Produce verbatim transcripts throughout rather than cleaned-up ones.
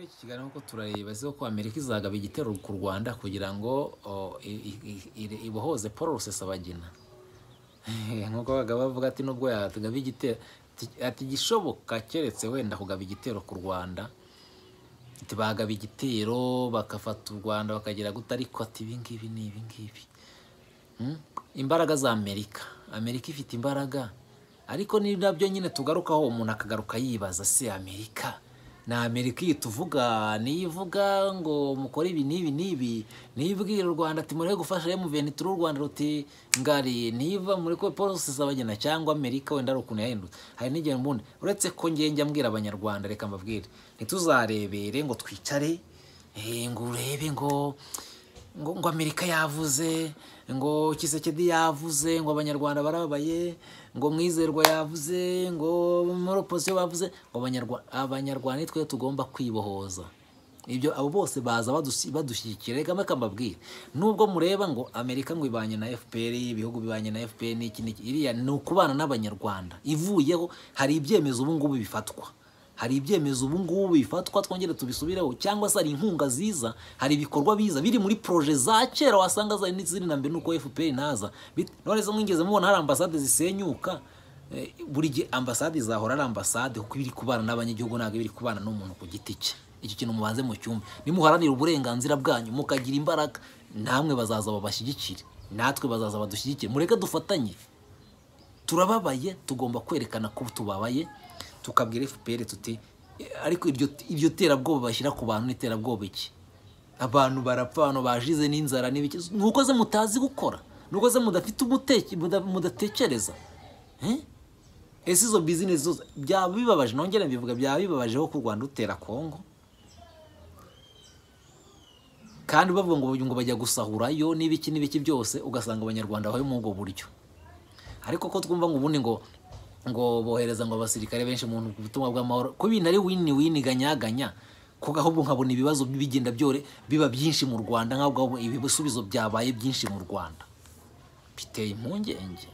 muri iki kiganiro ko turareba ko Amerika izagaba igitero ku Rwanda kugira ngo ibohoze Paul Rusesabagina. Nkuko bagaba bavuga ati nubwo yatugaba igitero ati gishoboka keretse wenda kugaba igitero ku Rwanda. Ati bagaba igitero bakafata u Rwanda bakagira gutari ko ati ibingibi ni ibingibi. Imbaraga za Amerika. Amerika ifite imbaraga. Ariko ni nabyo nyine tugarukaho umuntu akagaruka yibaza se Amerika na Amerika ituvuga nivuga ngo mukore ibi nibi nibi nibwira u Rwanda ati mureke gufasha M vingt-trois u Rwanda ruti ngari niva muri ko Paul Rusesabagina cyangwa Amerika wenda rukuntu yahindutse. Hari n'igihe mbundi uretse ko ngenge ambwira abanyarwanda reka mbabwire ntituzarebere ngo twicare eh ngo urebe ngo ngo ngo Amerika yavuze ngo Kisekedi yavuze ngo abanyarwanda barabaye ngo Mwizerwa yavuze ngo muri opposition bavuze ngo abanyarwanda abanyarwanda twe tugomba kwibohoza. Ibyo abo bose baza badushyikira reka makambabwira nubwo mureba ngo Amerika ngo ibanye na F P R ibihugu bibanye na F P R n'iki n'iki iriya ni ukubana n'abanyarwanda ivuyeho. Hari ibyemezo ubu ngubu bifatwa hari ibyemezo ubu ngubu bifatwa twongere tubisubireho cyangwa se ari inkunga ziza hari ibikorwa biza biri muri projet za kera wasanga za n'izindi nambe nuko F P R naza none zo mwingeze mubona hari ambassade zisenyuka. Buri gihe ambassade zahora ari ambassade kuko biri kubana n'abanyagihugu ntabwo biri kubana n'umuntu ku giti cye. Iki kintu mubanze mu cyumba nimuharanira uburenganzira bwanyu mukagira imbaraga namwe bazaza babashyigikire natwe bazaza badushyigikire mureke dufatanye. Turababaye tugomba kwerekana ko tubabaye tukabwira F P R tuti ariko iryo iryo terabwoba bashyira ku bantu n'iterabwoba iki abantu barapfa abantu bajize n'inzara n'ibiki nuko ze mutazi gukora nuko ze mudafite umuteki mudatekereza eh ese izo business zose byaba bibabaje nongera mbivuga byaba bibabaje ho ku Rwanda utera Kongo kandi bavuga ngo ngo bajya gusahurayo n'ibiki n'ibiki byose ugasanga abanyarwanda baho mu bwo buryo. Ariko ko twumva ngo ubundi ngo ngo bohereza ngo abasirikare benshi mu butumwa bw'amahoro ko bintu ari win win ganyaganya ko gahubwo nkabona ibibazo bigenda byore biba byinshi mu Rwanda nk'abwo ibisubizo byabaye byinshi mu Rwanda biteye impungenge.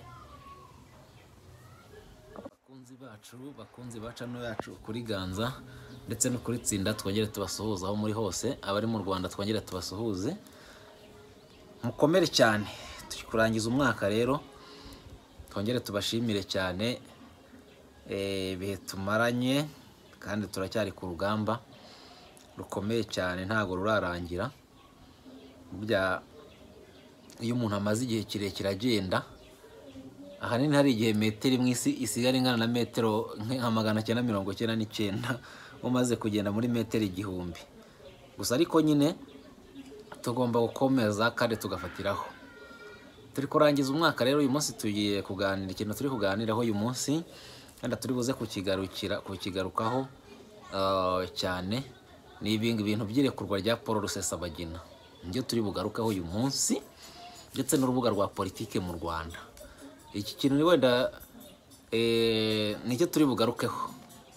Bakunzi bacu bakunzi baca no yacu kuri Ganza ndetse no kuri Tsinda twongere tubasuhuza aho muri hose abari mu Rwanda twongere tubasuhuze mukomere cyane turi kurangiza umwaka rero twongere tubashimire cyane eh bihe tumaranye kandi turacyari ku rugamba rukomeye cyane ntago rurarangira. Burya iyo umuntu amaze igihe kirekire agenda ahanini hari igihe metero imwe isi isigara ingana na metero nka magana cyenda mirongo cyenda n'icyenda umaze kugenda muri metero igihumbi gusa. Ariko nyine tugomba gukomeza kandi tugafatiraho. Turi kurangiza umwaka rero uyu munsi tugiye kuganira ikintu turi kuganiraho uyu munsi kandi turi buze kukigarukira kukigarukaho uh, cyane ni ibingi bintu byirekurwa rya Paul Rusesabagina ngiye turi bugarukaho uyu munsi ndetse n'urubuga rwa politike mu Rwanda. Iki kintu ni wenda eh nicyo turi bugarukeho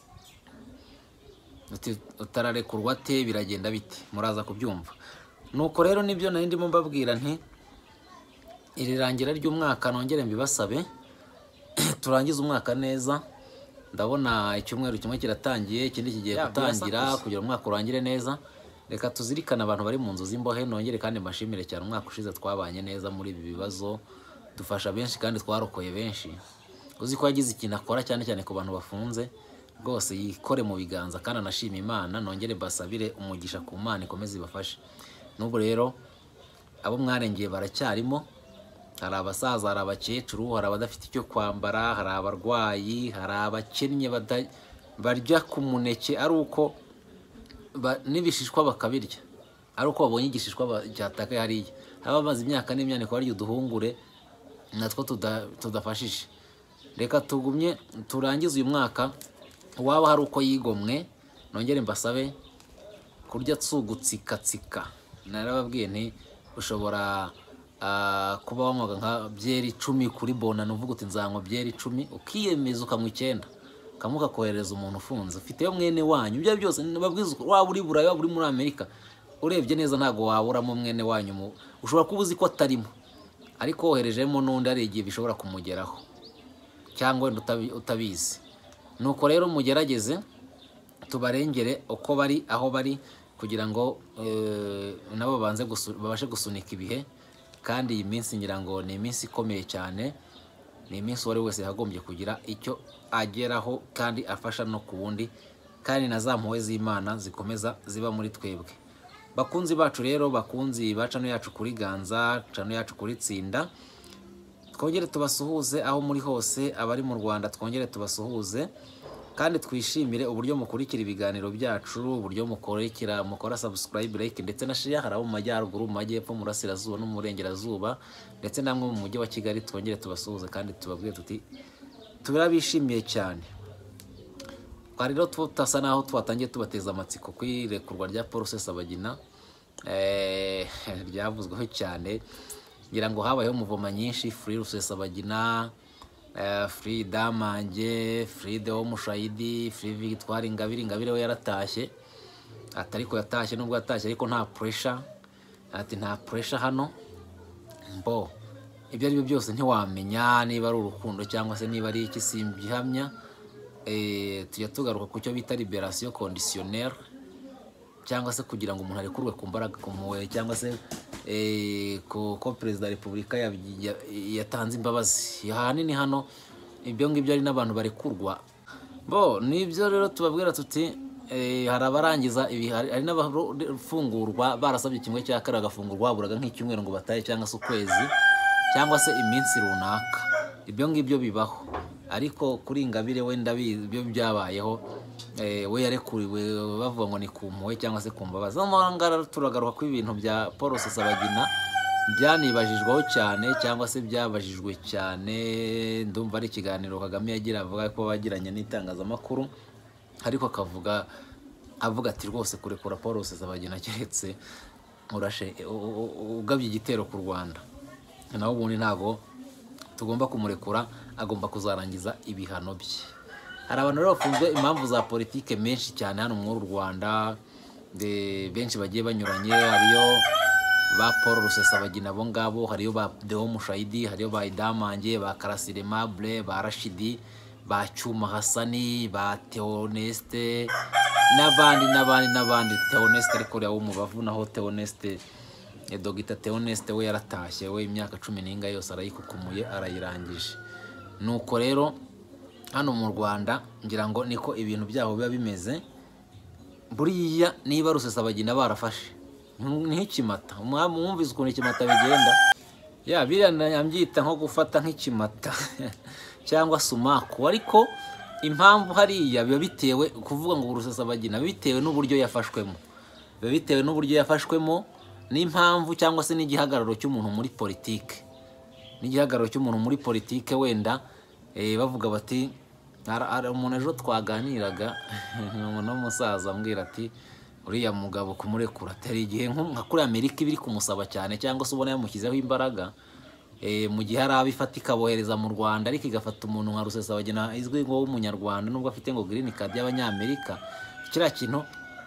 utararekurwa te biragenda biti muraza kubyumva. Nuko rero nibyo nari ndimo mbabwira nti iri rangira ry'umwaka nongere mbibasabe turangiza umwaka neza. Ndabona icyumweru kimwe kiratangiye ikindi kigiye gutangira kugira umwaka urangire neza. Reka tuzirikana abantu bari mu nzu z'imbohe nongere kandi mbashimire cyane umwaka ushize twabanye neza muri ibi bibazo dufasha benshi kandi twarokoye benshi. Uzi ko yagize ikintu akora cyane cyane ku bantu bafunze rwose yikore mu biganza kandi anashima Imana nongere basabire umugisha ku Mana ikomeze ibafashe. N'ubu rero abo mwarengeye baracyarimo hari abasaza hari abakecuru hari abadafite icyo kwambara hari abarwayi hari abakennye barya ku muneke ari uko nibishishwa bakabirya ari uko babonye igishishwa cyataka hariya abamaze imyaka n'imyaka barya uduhungure natwo tudafashije. Reka tugumye turangize uyu mwaka waba hari uko yigomwe nongere mbasabe kurya tsugutsikatsika. Narababwiye nti ushobora Uh, kuba wanywaga nka byeri icumi kuri bona nuvuga uti nzanywa byeri icumi ukiyemeza ukamwa icyenda kamuka kohereza umuntu ufunze ufite yo mwene wanyu ibyo byose nababwiza waba uri Burayi waba uri muri Amerika urebye neza ntago waburamo mwene wanyu ushobora kuba uzi ko atarimo ariko woherejemo n'undi ari igihe bishobora kumugeraho cyangwa utabizi. Nuko rero mugerageze tubarengere uko bari aho bari kugira ngo nabo banze babashe gusunika ibihe. Kandi iyi minsi ngira ngo ni iminsi ikomeye cyane, ni iminsi wari wese yagombye kugira icyo ageraho kandi afasha no ku wundi, kandi na za mpuhwe z'Imana zikomeza ziba muri twebwe. Bakunzi bacu rero, bakunzi ba channel yacu kuri Ganza, channel yacu kuri Tsinda, twongere tubasuhuze aho muri hose, abari mu Rwanda twongere tubasuhuze, kandi twishimire uburyo mukurikira ibiganiro byacu, uburyo mukorera mukora subscribe, like ndetse na share. Hari abo mu majyaruguru, mu majyepfo, mu burasirazuba no mu burengerazuba, ndetse namwe mu mujyi wa Kigali, twongere tubasuhuze kandi tubabwiye tuti turabishimiye cyane. Twari rero tutasa naho twatangiye tubateza amatsiko kwirekurwa rya Paul Rusesabagina, eh ryavuzweho cyane, ngira ngo habayeho muvoma nyinshi, Free Rusesabagina, Uh, Free Damange, Free Deo Mushayidi, Free Victoire Ingabire. Ingabire we yaratashye, atariko yatashye nubwo yatashye ariko nta pressure, ati nta pressure hano. Mbo ibyo ari byo byose ntiwamenya niba ari urukundo cyangwa se niba ari iki, simbihamya. Eh tujya tugaruka ku cyo bita liberation conditionnelle, cyangwa se kugira ngo umuntu arekurwe ku mbaraga kumuwe, cyangwa se eh ko ko Perezida wa Repubulika yatanze imbabazi. Yahanini hano ibyo ngibyo ari n'abantu barekurwa. Bo nibyo rero tubabwira tuti eh hari abarangiza ibi, hari n'abafungurwa barasabye kimwe cya kare agafungurwa buraga nk'icyumweru ngo bataye, cyangwa se ukwezi, cyangwa se iminsi runaka. Ibyo ngibyo bibaho, ariko kuri Ingabire we ndabizi ibyo byabayeho. Eh we yarekuriwe bavuga ngo ni kumpuwe cyangwa se kumbabaza. Amangara turagaruka ku ibintu bya Paul Rusesabagina byanibajijweho cyane, cyangwa se byabajijwe cyane. Ndumva ari ikiganiro Kagame yagira avuga ko bagiranye n'itangazamakuru, ariko akavuga avuga ati rwose kurekura Paul Rusesabagina keretse urashe ugabye igitero ku Rwanda, naho ubundi ntago tugomba kumurekura, agomba kuzarangiza ibihano bye. Hari abantu rero bafunzwe impamvu za politike menshi cyane hano mu Rwanda, de benshi bagiye banyuranye. Hariyo ba Paul Rusesabagina bo ngabo, hariyo ba Deo Mushayidi, hariyo ba Damange, ba Karasire Mable, ba Rashidi, ba Cyuma Hasani, ba Theoneste n'abandi n'abandi n'abandi. Theoneste ariko rero mu bavu, naho Theoneste e Dogita Theoneste we yaratashye, we imyaka cumi n'inga yose arayikukumuye arayirangije. Nuko rero hano mu Rwanda ngira ngo niko ibintu byaho biba bimeze. Buriya niba Rusesabagina barafashe nk'ikimata, mwumvise ukuntu ikimata bigenda, ya biriya yambyita nko gufata nk'ikimata cyangwa sumaku. Ariko impamvu hariya biba bitewe kuvuga ngo Rusesabagina bitewe n'uburyo yafashwemo, biba bitewe n'uburyo yafashwemo n'impamvu cyangwa se n'igihagararo cy'umuntu muri politike, n'igihagararo cy'umuntu muri politike. Wenda eh bavuga bati ara umuntu ejo twaganiraga umuntu w'umusaza ambwira ati uriya mugabo kumurekura atari igihe nka kuri Amerika ibiri kumusaba cyane, cyangwa se ubona yamukizeho imbaraga eh mu gihe hari abifatika bohereza mu Rwanda, ariko igafata umuntu nka Rusesabagina izwi ngo w'umunyarwanda nubwo afite ngo green card y'abanyamerika. Kiriya kintu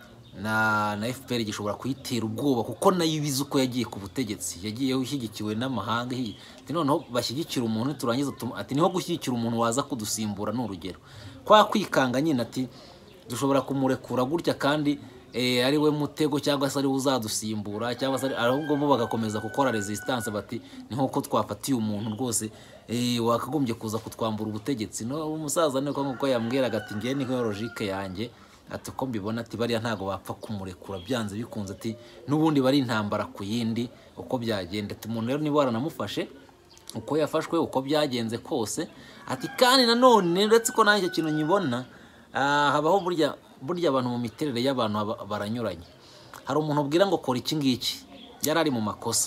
na na F P R gishobora kuyitera ubwoba, kuko nayo ibizi uko yagiye ku butegetsi, yagiye ushyigikiwe n'amahanga. Ati noneho bashyigikira umuntu turangiza ati niho gushyigikira umuntu waza kudusimbura n'urugero kwa kwikanga nyine. Ati dushobora kumurekura gutya kandi eh ari we mutego, cyangwa se ari uzadusimbura, cyangwa se ahubwo bo bagakomeza gukora resistance. Bati niho ko twafatiye umuntu rwose eh wakagombye kuza kutwambura ubutegetsi. No umusaza niko nkuko yambwiraga ati ngiye niko logique yanjye, ati ko mbibona ati bariya ntago bapfa kumurekura byanze bikunze, ati nubundi bari intambara ku yindi uko byagenda. Ati umuntu rero niba waranamufashe uko yafashwe uko byagenze kose, ati kandi nanone ndetse ko nanjye kintu nyibona habaho burya burya abantu mu miterere y'abantu baranyuranye. Hari umuntu ubwira ngo kora iki ngiki, yari ari mu makosa,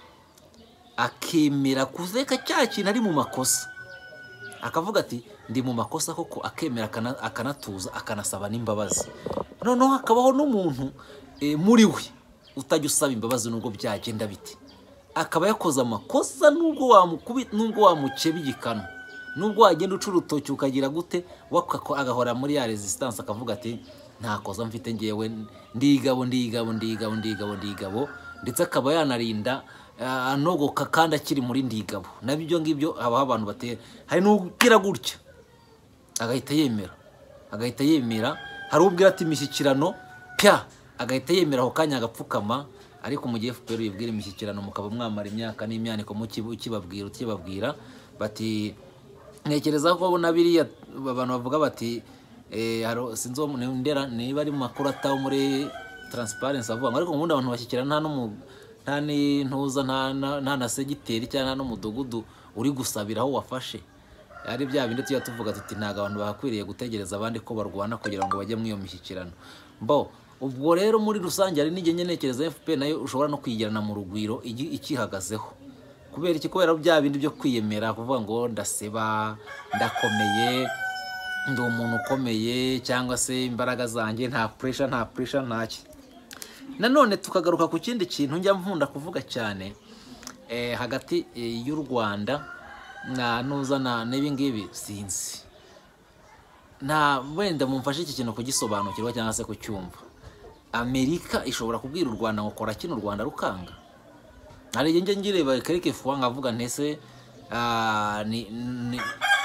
akemera kuzeka cya kintu ari mu makosa, akavuga ati ndi mu makosa koko, akemera akanatuza akanasaba n'imbabazi. Noneho hakabaho n'umuntu e, muri we utajya usaba imbabazi nubwo byagenda biti, akaba yakoze amakosa nubwo wamukubita nubwo wamukeba igikano, nubwo wagenda uca urutoki ukagira gute, agahora muri ya resistance akavuga ati ntakoza mfite ngewe, ndigabo ndigabo ndigabo ndigabo ndigabo, ndetse akaba yanarinda anogoka kandi akiri muri ndigabo. Nabyo ngibyo abaho abantu bateye, hari n'ubwira gutya agahita yemera agahita yemera hari ubwira ati imishyikirano pya agahita yemera aho kanya agapfukama, ariko mu gihe F P R yibwira imishyikirano mukaba mwamara imyaka n'imyaniko mu kibabwira ukibabwira bati ntekereza ko bona biriya abantu bavuga bati eh sinzo ndera niba ari makuru ataho muri transparency avuga, ariko ubundi abantu bashyikirana nta no nta ni ntuza nta nta na segiteri cyangwa no mudugudu uri gusabira aho wafashe. Ari bya bindi tuya tuvuga tuti ntaga abantu bakwiriye gutegereza abandi ko barwana kugira ngo bajye mwiyo mishyikirano. Mbo ubwo rero muri rusange ari nige nyenekereza F P R nayo ushobora no kwigirana mu rugwiro ikihagazeho, kubera iki kubera bya bindi byo kwiyemera kuvuga ngo ndaseba ndakomeye ndi umuntu ukomeye cyangwa se imbaraga zanjye nta pressure nta pressure ntaki. Nanone tukagaruka ku kindi kintu njya mvunda kuvuga cyane eh hagati eh, y'u Rwanda na nuzana n'ibi ngibi sinzi na wenda mumfashe iki kintu kugisobanukirwa cyangwa se kucyumva. Amerika ishobora kubwira u Rwanda ngo kora kino u Rwanda rukanga. Ari nge ngireba kereke fuwa ngavuga ntese ah ni ni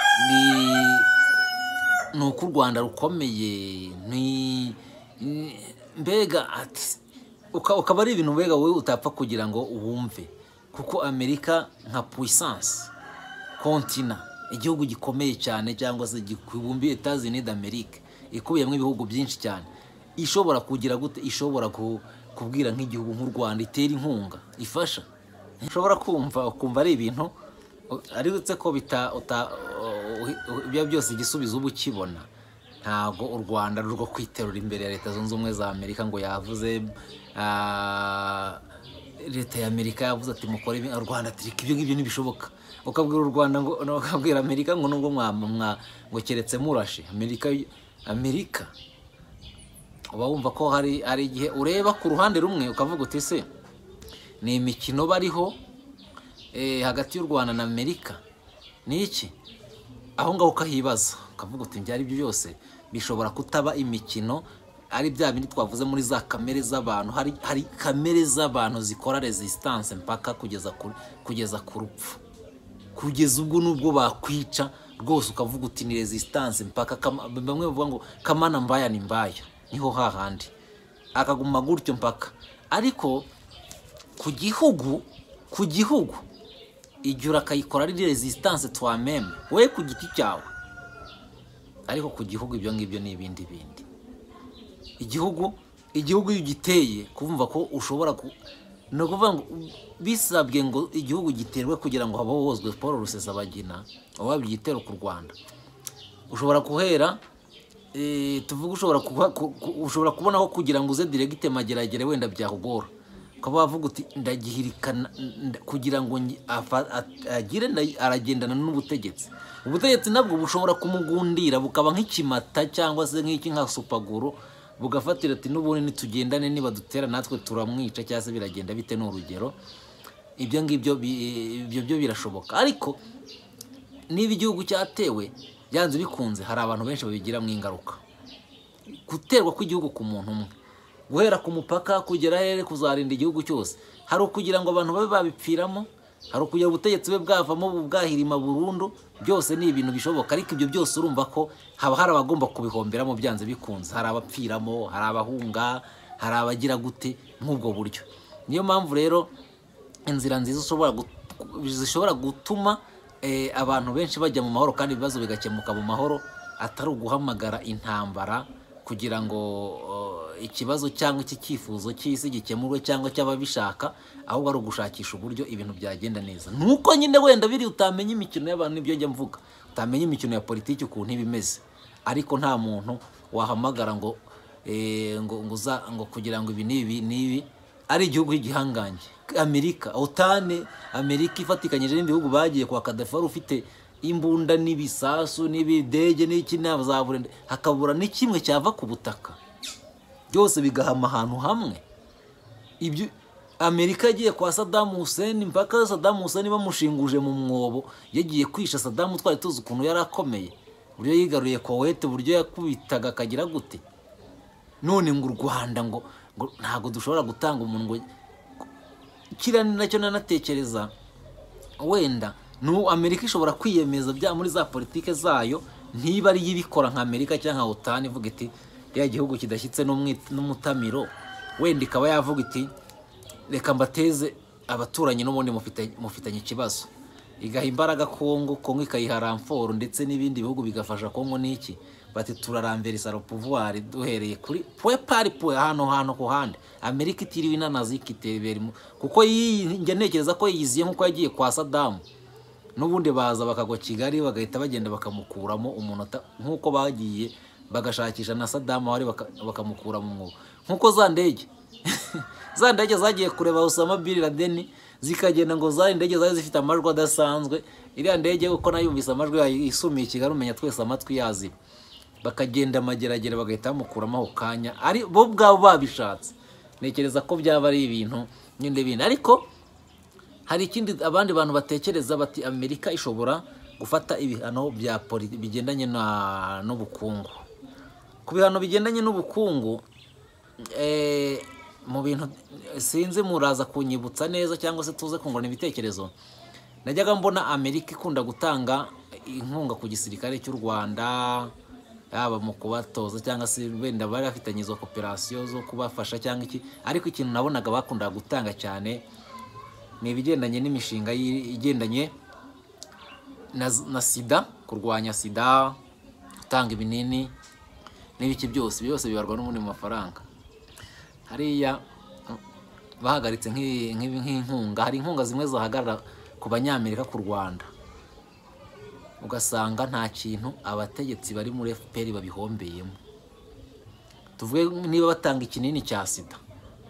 nuko u Rwanda rukomeye ni mbega ati ukaba ari ibintu mbega wowe utapfa kugira ngo uwumve, kuko Amerika nka puissance continent igihugu gikomeye cyane cyangwa se gikubumbiye Etats-Unis d'Amerique ikubiyemo ibihugu byinshi cyane, ishobora kugira gute ishobora kubwira nk'igihugu nk'u Rwanda itera inkunga ifasha. Ishobora kumva kumva ari ibintu ari gutse ko bita ibyo byose igisubizo ubu kibona. Ntago u Rwanda rwo kwiterura imbere ya Leta Zunze Ubumwe za Amerika ngo yavuze Leta ya Amerika yavuze ati mukore u Rwanda tirika ibyo ngibyo ntibishoboka. Ukabwira u Rwanda ngo ukabwira Amerika ngo nubwo mwamwa ngo keretse murashe Amerika Amerika uba wumva ko hari ari igihe ureba ku ruhande rumwe ukavuga uti se ni imikino bariho eh hagati y'u Rwanda na Amerika ni iki, aho ngaho ukahibaza ukavuga uti byari byo byose bishobora kutaba imikino, ari bya bindi twavuze muri za kamere z'abantu. Hari hari kamere z'abantu zikora resistance mpaka kugeza ku, kugeza ku rupfu, kugeza ubwo nubwo bakwica rwose ukavuga uti ni resistance mpaka bamwe bavuga ngo kamana mbaya ni mbaya, niho hahandi akaguma gutyo mpaka. Ariko ku gihugu ku gihugu ijura kayikora ari resistance toi-même we ku giti cyawe, ariko ku gihugu ibyo ngibyo ni ibindi bindi. Igihugu igihugu yugiteye kumva ko ushobora no kuvuga ngo bisabwe ngo igihugu giterwe kugira ngo habahozwe Paul Rusesabagina wabyitera ku Rwanda. Ushobora kuhera eh tuvuga ushobora ushobora kubona ko kugira ngo uze direct mageragere wenda byahugora, ukaba wavuga uti ndagihirikana kugira ngo agire aragendana n'ubutegetsi. Ubutegetsi nabwo bushobora kumugundira bukaba nk'ikimata cyangwa se nk'iki nka supaguru bugafatira ati n'ubundi nitugendane niba dutera natwe turamwica cyangwa se biragenda bite n'urugero. Ibyo ngibyo ibyo byo birashoboka, ariko niba igihugu cyatewe byanze bikunze hari abantu benshi babigira mu ingaruka. Guterwa kw'igihugu ku muntu umwe guhera ku mupaka kugera here kuzarinda igihugu cyose, hari ukugira ngo abantu babe babipfiramo, hari ukugira ubutegetsi bwe bwavamo bwahirima burundu. Byose ni ibintu bishoboka, ariko ibyo byose urumva ko haba hari abagomba kubihomberamo byanze bikunze. Hari abapfiramo, hari abahunga, hari abagira gute nk'ubwo buryo. Niyo mpamvu rero inzira nziza ushobora zishobora gutuma eh, abantu benshi bajya mu mahoro kandi ibibazo bigakemuka mu mahoro, atari uguhamagara intambara kugira ngo uh, ikibazo cyangwa iki cyifuzo cy'isi gikemurwe cyangwa cy'ababishaka, ahubwo ari ugushakisha uburyo ibintu byagenda neza. Nuko nyine wenda biri utamenya imikino y'abantu nibyo njye mvuga, utamenya imikino ya politiki ukuntu ibimeze, ariko nta muntu wahamagara ngo eh, ngo nguza ngo kugira ngo ibi nibi nibi ari igihugu cy'igihangange. Amerika otane Amerika ifatikanyije n'ibihugu bagiye kwa Kadafi ufite imbunda n'ibisasu n'ibidege n'iki n'abazabure, hakabura n'ikimwe cyava ku butaka, byose bigahama ahantu hamwe. Ibyo Amerika yagiye kwa Saddam Hussein mpaka Saddam Hussein bamushinguje mu mwobo, yagiye kwisha Saddam twari tuzi ukuntu yarakomeye, buryo yigaruye Kuwait, buryo yakubitaga akagira gute. None ngo u Rwanda ngo ntago dushobora gutanga umuntu ngo kirani nacyo nanatekereza wenda no Amerika ishobora kwiyemeza bya muri za politike zayo, ntiba ari yibikora nka Amerika cyangwa otani ivuga iti ya gihugu kidashyitse n'umutamiro wenda ikaba yavuga iti reka mbateze abaturanyi n'ubundi mufitanye ikibazo, igaha imbaraga Kongo, Kongo ikayiha ramforo ndetse n'ibindi bihugu bigafasha Kongo n'iki, bati turarambera le pouvoir duhereye kuri point par point hano hano ku hande. Amerika itiriwe inanazi ikitebera kuko nge ntekereza ko yiziye nkuko yagiye kwa Saddam, n'ubundi baza bakagwa Kigali bagahita bagenda bakamukuramo umunota nkuko bagiye bagashakisha na Saddam wari bakamukura mu mwobo, nkuko za ndege za ndege zagiye kureba Osama bin Laden zikagenda ngo za ndege zaje zifite amajwi adasanzwe, iriya ndege uko nayumvise amajwi isumiye Kigali umenya twese amatwi yazi, bakagenda mageragere bagahita bamukuramo aho kanya ari bo bwabo babishatse. Nekereza ko byaba ari ibintu nyinde bindi, ariko hari ikindi abandi bantu batekereza bati Amerika ishobora gufata ibihano bya politiki bigendanye na n'ubukungu. Ku bihano bigendanye n'ubukungu eh mu bintu sinzi muraza kunyibutsa neza cyangwa se tuze kungurana ibitekerezo, najyaga mbona Amerika ikunda gutanga inkunga ku gisirikare cy'u Rwanda, yaba mu kubatoza cyangwa se wenda bari bafitanye izo cooperation zo kubafasha cyangwa iki, ariko ikintu nabonaga bakunda gutanga cyane ni ibigendanye n'imishinga igendanye na, na sida, kurwanya sida, gutanga ibinini n'ibiki byose byose bibarwa n'ubundi mu mafaranga. Hariya bahagaritse nk'inkunga, hari inkunga zimwe zahagarara ku banyamerika ku Rwanda, ugasanga nta kintu abategetsi bari muri F P R babihombeyemo. Tuvuge niba batanga ikinini cya sida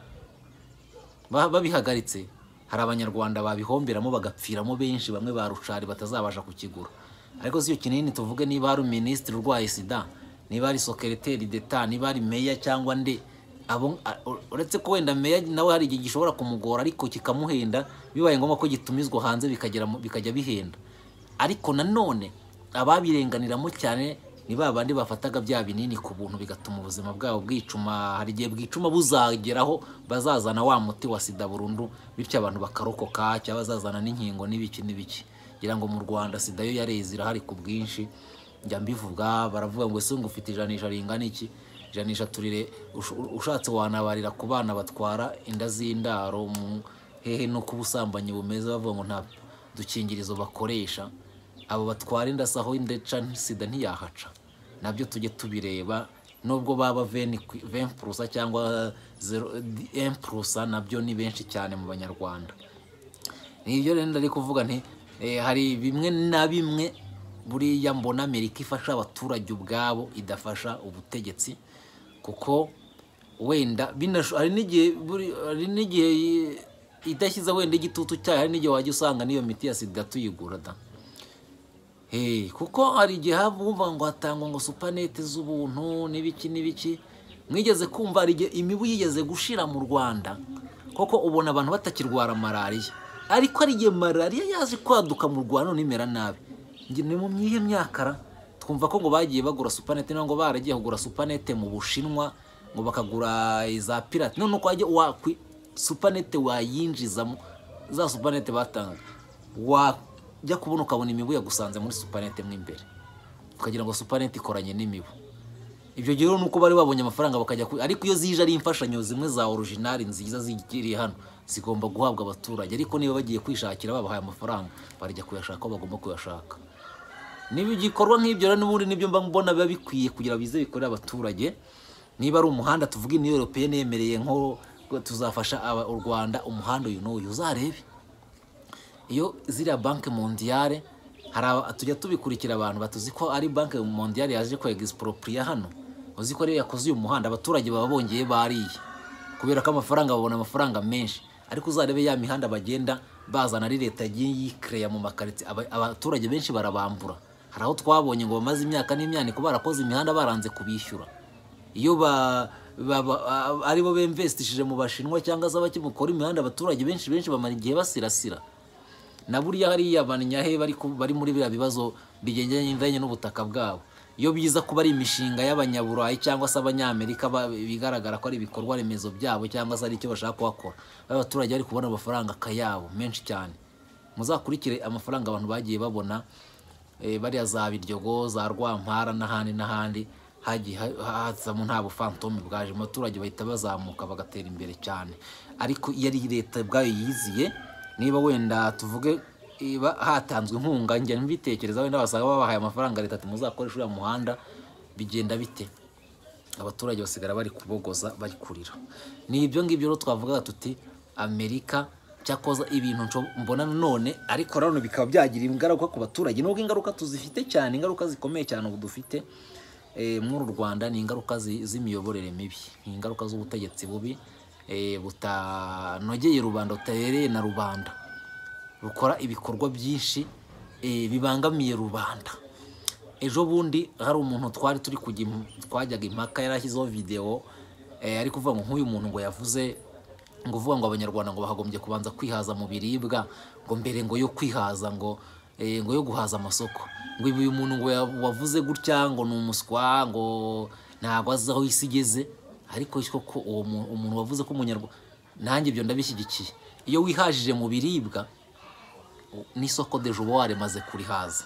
babihagaritse, hari abanyarwanda babihomberamo bagapfiramo benshi, bamwe barucari batazabasha kukigura. Ariko si yo kinini tuvuge niba ari ministre urwaye sida, niba ari secrétaire d'État, niba ari meya cyangwa nde, abo uretse ko wenda meya nawe hari igihe gishobora kumugora ariko kikamuhenda, bibaye ngombwa ko gitumizwa hanze bikagera bikajya bihenda. Ariko nanone ababirenganiramo cyane ni babandi bafataga bya binini ku buntu bigatuma ubuzima bwabo bwicuma, hari gihe bwicuma buzageraho bazazana wa muti wa sida burundu, bityo abantu bakarokoka cyangwa bazazana n'inkingo n'ibiki n'ibiki. Gira ngo mu Rwanda sida yo yarezira hari ku bwinshi, njya mbivuga baravuga ngo ese ngo ufite ijanisha ringana iki, janisha turire ushatse wanabarira ku bana batwara inda z'indaro hehe no kubusambanye bumeze, bavuga ngo nta dukingirizo bakoresha, abo batwara inda saho indeca sida ntiyahaca. Nabyo tujye tubireba, nubwo baba vingt pour cent cyangwa un pour cent nabyo ni benshi cyane mu banyarwanda. Nibyo rero ndari kuvuga nti eh, hari bimwe na bimwe buriya mbona Amerika ifasha abaturage ubwabo idafasha ubutegetsi, kuko wenda hari n'igihe hari n'igihe idashyize wenda igitutu cyayo, hari n'igihe wajya usanga niyo miti ya sida tuyigura da. Hey, kuko hari igihe havumva ngo hatangwa ngo supanete z'ubuntu n'ibiki n'ibiki, mwigeze kumva hari igihe imibu yigeze gushira mu Rwanda koko ubona abantu batakirwara malaria, ariko ari igihe malaria yaje kwaduka mu Rwanda nimera nabi. Ngi ni mu myihe myakara twumva ko ngo bagiye bagura supanete, ngo baragiye kugura supanete mu Bushinwa ngo bakagura iza pirate, none uko ajye wa supanete wayinjizamo za supanete batanga wa jya kubona ukabona imibu yagusanze muri supanete mo imbere, ukagira ngo supanete ikoranye n'imibu. Ibyo gihe nuko bari babonye amafaranga bakajya, ariko iyo zije ari imfashanyo zimwe za original nziza zigiriye hano zigomba guhabwa abaturage, ariko niba bagiye kwishakira babahaye amafaranga barajya kuyashaka ko bagomba kuyashaka. Niba igikorwa nk'ibyo rero n'ubundi nibyo mba mbona biba bikwiye kugira bize bikorera abaturage. Niba ari umuhanda tuvuga Union Européenne yemereye nko tuzafasha u Rwanda umuhanda uyu n'uyu, uzarebe iyo ziriya banke mondiale hari tujya tubikurikira abantu batuzi ko ari banke mondiale yaje ko exproprier hano, uzi ko rero yakoze uyu muhanda abaturage baba bongeye bariye kubera ko amafaranga babona amafaranga menshi. Ariko uzarebe ya mihanda bagenda bazana ari leta yikreya mu makarite, abaturage benshi barabambura. Hari aho twabonye ngo bamaze imyaka n'imyaka ko barakoze imihanda baranze kubishyura. Iyo ba ari bo bemvestishije mu Bashinwa cyangwa se abakimukora imihanda, abaturage benshi benshi bamara igihe basirasira. Na buriya hari yabanyahe bari bari muri bira bibazo bigendanye n'ubutaka bwabo. Iyo biza kuba ari imishinga y'abanyaburayi cyangwa se abanyamerika bigaragara ko ari ibikorwa remezo byabo cyangwa se ari icyo bashaka kuhakora, abaturage bari kubona amafaranga kayabo menshi cyane. Muzakurikire amafaranga abantu bagiye babona eh, bari za Biryogo za Rwampara n'ahandi n'ahandi, hagiye hazamo nta bufantome bwaje, abaturage bahita bazamuka bagatera imbere cyane. Ariko iyo ari leta bwayo yiziye, niba wenda tuvuge iba hatanzwe inkunga, njye mbitekereza wenda basanga babahaye amafaranga leta ati muzakoresha uriya muhanda, bigenda bite? Abaturage basigara bari kubogoza bari kurira. Ni ibyo ngibyo rero twavuga tuti Amerika cyakoza ibintu mbona none, ariko rano bikaba byagira ingaruka ku baturage. Nubwo ingaruka tuzifite cyane, ingaruka zikomeye cyane ubu dufite eh muri Rwanda, ni ingaruka z'imiyoborere mibi, ni ingaruka z'ubutegetsi bubi eh butanogeye rubanda, utabereye na rubanda, rukora ibikorwa byinshi eh bibangamiye rubanda. Ejo bundi hari umuntu twari turi kujya twajyaga impaka, yarashyizeho video eh ari kuvuga ngo nk'uyu muntu ngo yavuze ngo vuga ngo abanyarwanda ngo bahagombye kubanza kwihaza mu biribwa, ngo mbere ngo yo kwihaza ngo eh ngo yo guhaza amasoko. Ngo uyu muntu ngo wavuze gutya ngo numuswa, ngo ntago azaho isigeze. Ariko koko uwo umuntu wavuze ko umunyarwanda, nanjye byo ndabishyigikiye. Iyo wihajije mu biribwa n'isoko dejo ware maze kurihaza,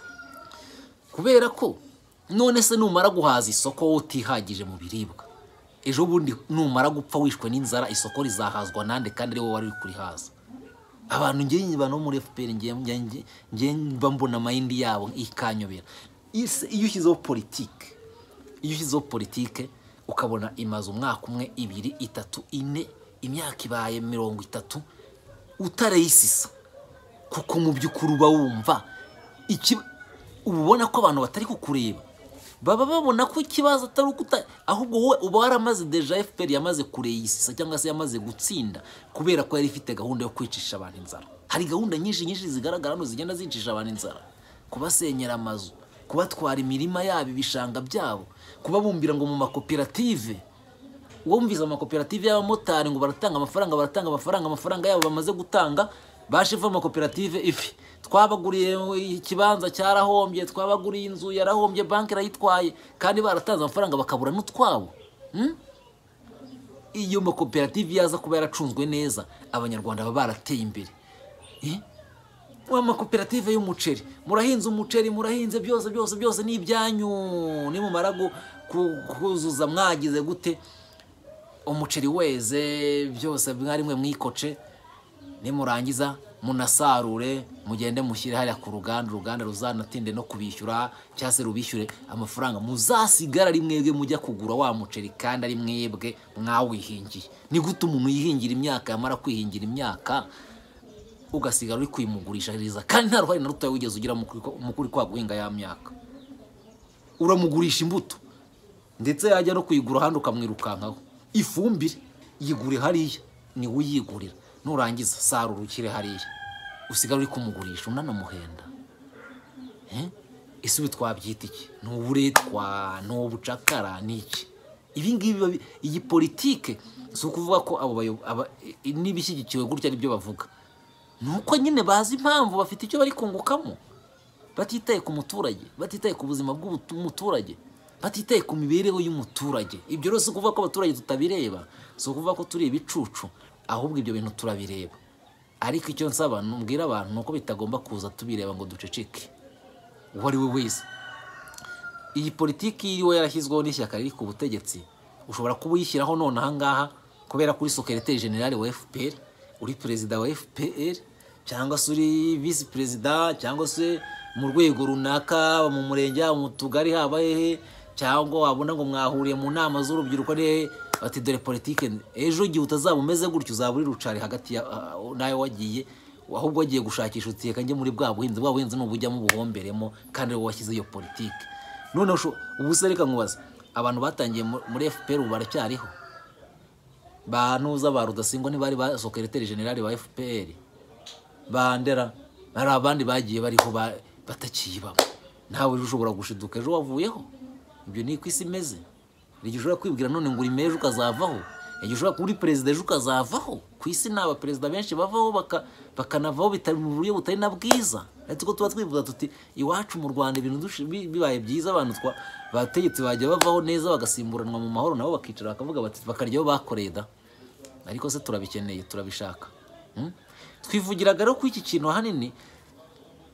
kubera ko none se numara guhaza isoko utihagije mu biribwa, ejo bundi numara gupfa wishwe n'inzara, isoko rizahazwa nande kandi ari wowe wari kurihaza. Abantu ngiye nyibano muri F P R ngiye ngiye mbambona mayindi yabo ikanyobera. Iyo ushyizeho politique, iyo ushyizeho politique ukabona imaze umwaka umwe ibiri itatu ine imyaka ibaye mirongo itatu utarayisisa, kuko mu by'ukuri uba wumva iki, ubona ko abantu batari kukureba, baba babona ko ikibazo atari ukuta, ahubwo wowe uba waramaze deja F P R yamaze kureyisisa cyangwa se yamaze gutsinda, kubera ko yari ifite gahunda yo kwicisha abantu inzara. Hari gahunda nyinshi nyinshi zigaragara no zigenda zincisha abantu inzara: kubasenyera amazu, kubatwara imirima yabo, ibishanga byabo, kubabumbira ngo mu makoperative. Wumviza amakoperative y'abamotari ngo baratanga amafaranga baratanga amafaranga amafaranga yabo bamaze gutanga, bashefa amakoperative ifi twabaguriye ikibanza cyarahombye, twabaguriye inzu yarahombye, banki rayitwaye, kandi baratanze amafaranga bakabura n'utwabo. hmm? Iyo makoperative yaza kuba yaracunzwe neza, abanyarwanda baba barateye imbere. eh wa makoperative y'umuceri, murahinze umuceri, murahinze byose byose byose ni ibyanyu, ni mu marago kuzuza mwagize gute umuceri weze byose mwari mwe mwikoce, nimurangiza munasarure mugende mushyire hariya ku ruganda, uruganda ruzanatinde no kubishyura cyangwa se rubishyure amafaranga, muzasigara ari mwebwe mujya kugura wa muceri kandi ari mwebwe mwawihingiye. Ni gute umuntu yihingira imyaka, yamara kwihingira imyaka ugasigara uri kwimugurishiriza kandi nta ruhare na ruto wigeze ugira mu kuri kwa guhinga ya myaka? Uramugurisha imbuto ndetse yajya no kuyigura handi ukamwirukankaho. Ifumbire yigure hariya, ni uyigurira, nurangiza sarura ukire hariya, usigara uri kumugurisha unanamuhenda. eh ese bitwabyita iki? N'uburetwa, n'ubucakara, niki? Ibi ngibi iyi politique so kuvuga ko abo nibishyigikiwe gutya ari byo bavuga, nuko nyine bazi impamvu bafite icyo bari kungukamo, batitaye ku muturage, batitaye ku buzima bw'umuturage, batitaye ku mibereho y'umuturage. Ibyo rero so kuvuga ko abaturage tutabireba, so kuvuga ko turi ibicucu, ahubwo ibyo bintu turabireba. Ariko icyo nsaba numbwira abantu nuko bitagomba kuza tubireba ngo duceceke. Wari we wese iyi politiki iriwe yarashyizweho n'ishyaka riri ku butegetsi, ushobora kuba uyishyiraho none aha ngaha kubera kuri secrétaire général wa F P R, uri president wa F P R, cyangwa se uri vice president, cyangwa se mu rwego runaka mu murenge, mu tugari haba hehe, cyangwa wabona ngo mwahuriye mu nama z'urubyiruko ne ati dore politique. Ejo gihe utazaba umeze gutyo, uzaba uri rucari hagati nayo wagiye, ahubwo wagiye gushakisha utiyeka nge muri bwa buhinzi, bwa buhinzi n'ubujyamo buhomberemo kandi wowe washyize iyo politique. None ubu se reka nkubaza, abantu batangiye muri F P R ubu baracyariho? Banuza ba Rudasingwa ni bari ba secrétaire général wa F P R, bandera hari abandi bagiye bariho batakiyibamo. Nawe ushobora gushiduka ejo wavuyeho. Ibyo ni kwisi meze. Rigi ushobora kwibwira none ngo uri meje ukazavaho, ejo ushobora kuri president ejo ukazavaho. Kwisi naba president benshi bavaho baka bakanavaho bitari mu buryo butari na bwiza. Ati ko tuba twivuga tuti iwacu mu Rwanda ibintu bibaye byiza, abantu twa bategetse bajya bavaho neza bagasimburanwa mu mahoro, nabo bakicara bakavuga bati bakaryaho bakoreye da. Ariko se turabikeneye, turabishaka. hmm? Twivugiraga rero ko iki kintu hanini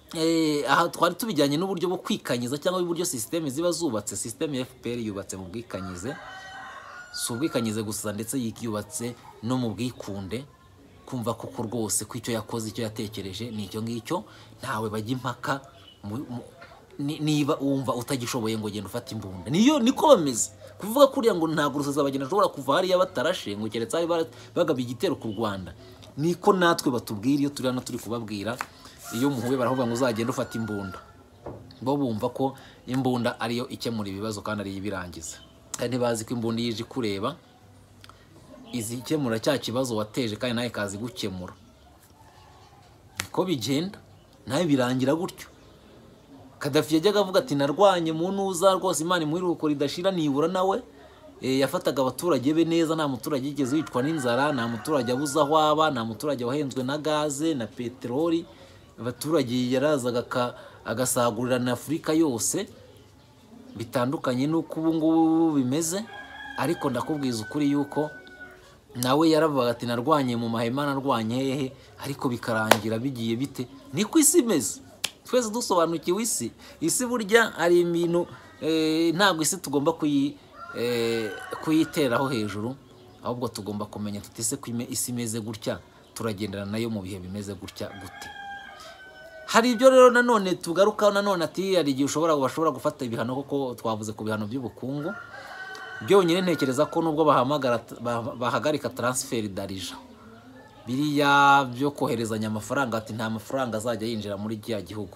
eh aha twari tubijyanye n'uburyo bwo kwikanyiza cyangwa uburyo systeme ziba zubatse. Systeme ya F P R yubatse mu bwikanyize, si ubwikanyize gusa ndetse yubatse no mu bwikunde, kumva koko rwose ko icyo yakoze icyo yatekereje ni icyo ngicyo, ntawe bajya impaka niba wumva utagishoboye ngo genda ufata imbunda. Niyo niko bameze kuvuga kuriya ngo ntabwo Rusesabagina ashobora kuva hariya batarashe ngo keretse ari bagaba igitero ku Rwanda. Niko natwe batubwira iyo turi hano turi kubabwira, iyo muhuye baravuga ngo uzagenda ufata imbunda, bo bumva ko imbunda ariyo ikemura ibibazo kandi ari ibirangiza, kandi bazi ko imbunda yije kureba izi ikemura cya kibazo wateje kandi nawe kazi gukemura. Ko bigenda nawe birangira gutyo. Kadafi yajyaga avuga ati narwanye mu ntuza rwose Imana imuhiruko ridashira, nibura nawe e, yafataga abaturage be neza, nta muturage yigeze wicwa n'inzara, nta muturage abuza aho aba, nta muturage wahenzwe na gaze na peteroli. Abaturage yarazaga agasagurira na Afurika yose, bitandukanye nuko ubu ngubu bimeze. Ariko ndakubwiza ukuri yuko nawe yaravuga ati narwanye mu mahema, narwanye hehe, ariko bikarangira bigiye bite. Niko isi imeze, twese dusobanukiwe isi. Isi burya ari ibintu eh, ntabwo isi tugomba kuyi eh, kuyiteraho hejuru, ahubwo tugomba kumenya tutise ko isi imeze gutya, turagendana nayo mu bihe bimeze gutya gute. Hari ibyo rero nanone tugaruka nanone ati hari igihe ushobora bashobora gufata ibihano, koko twavuze ku bihano by'ubukungu. Byonyine ntekereza ko nubwo bahamagara bahagarika transfer d'argent, biriya byo koherezanya amafaranga, ati nta mafaranga azajya yinjira muri giya gihugu,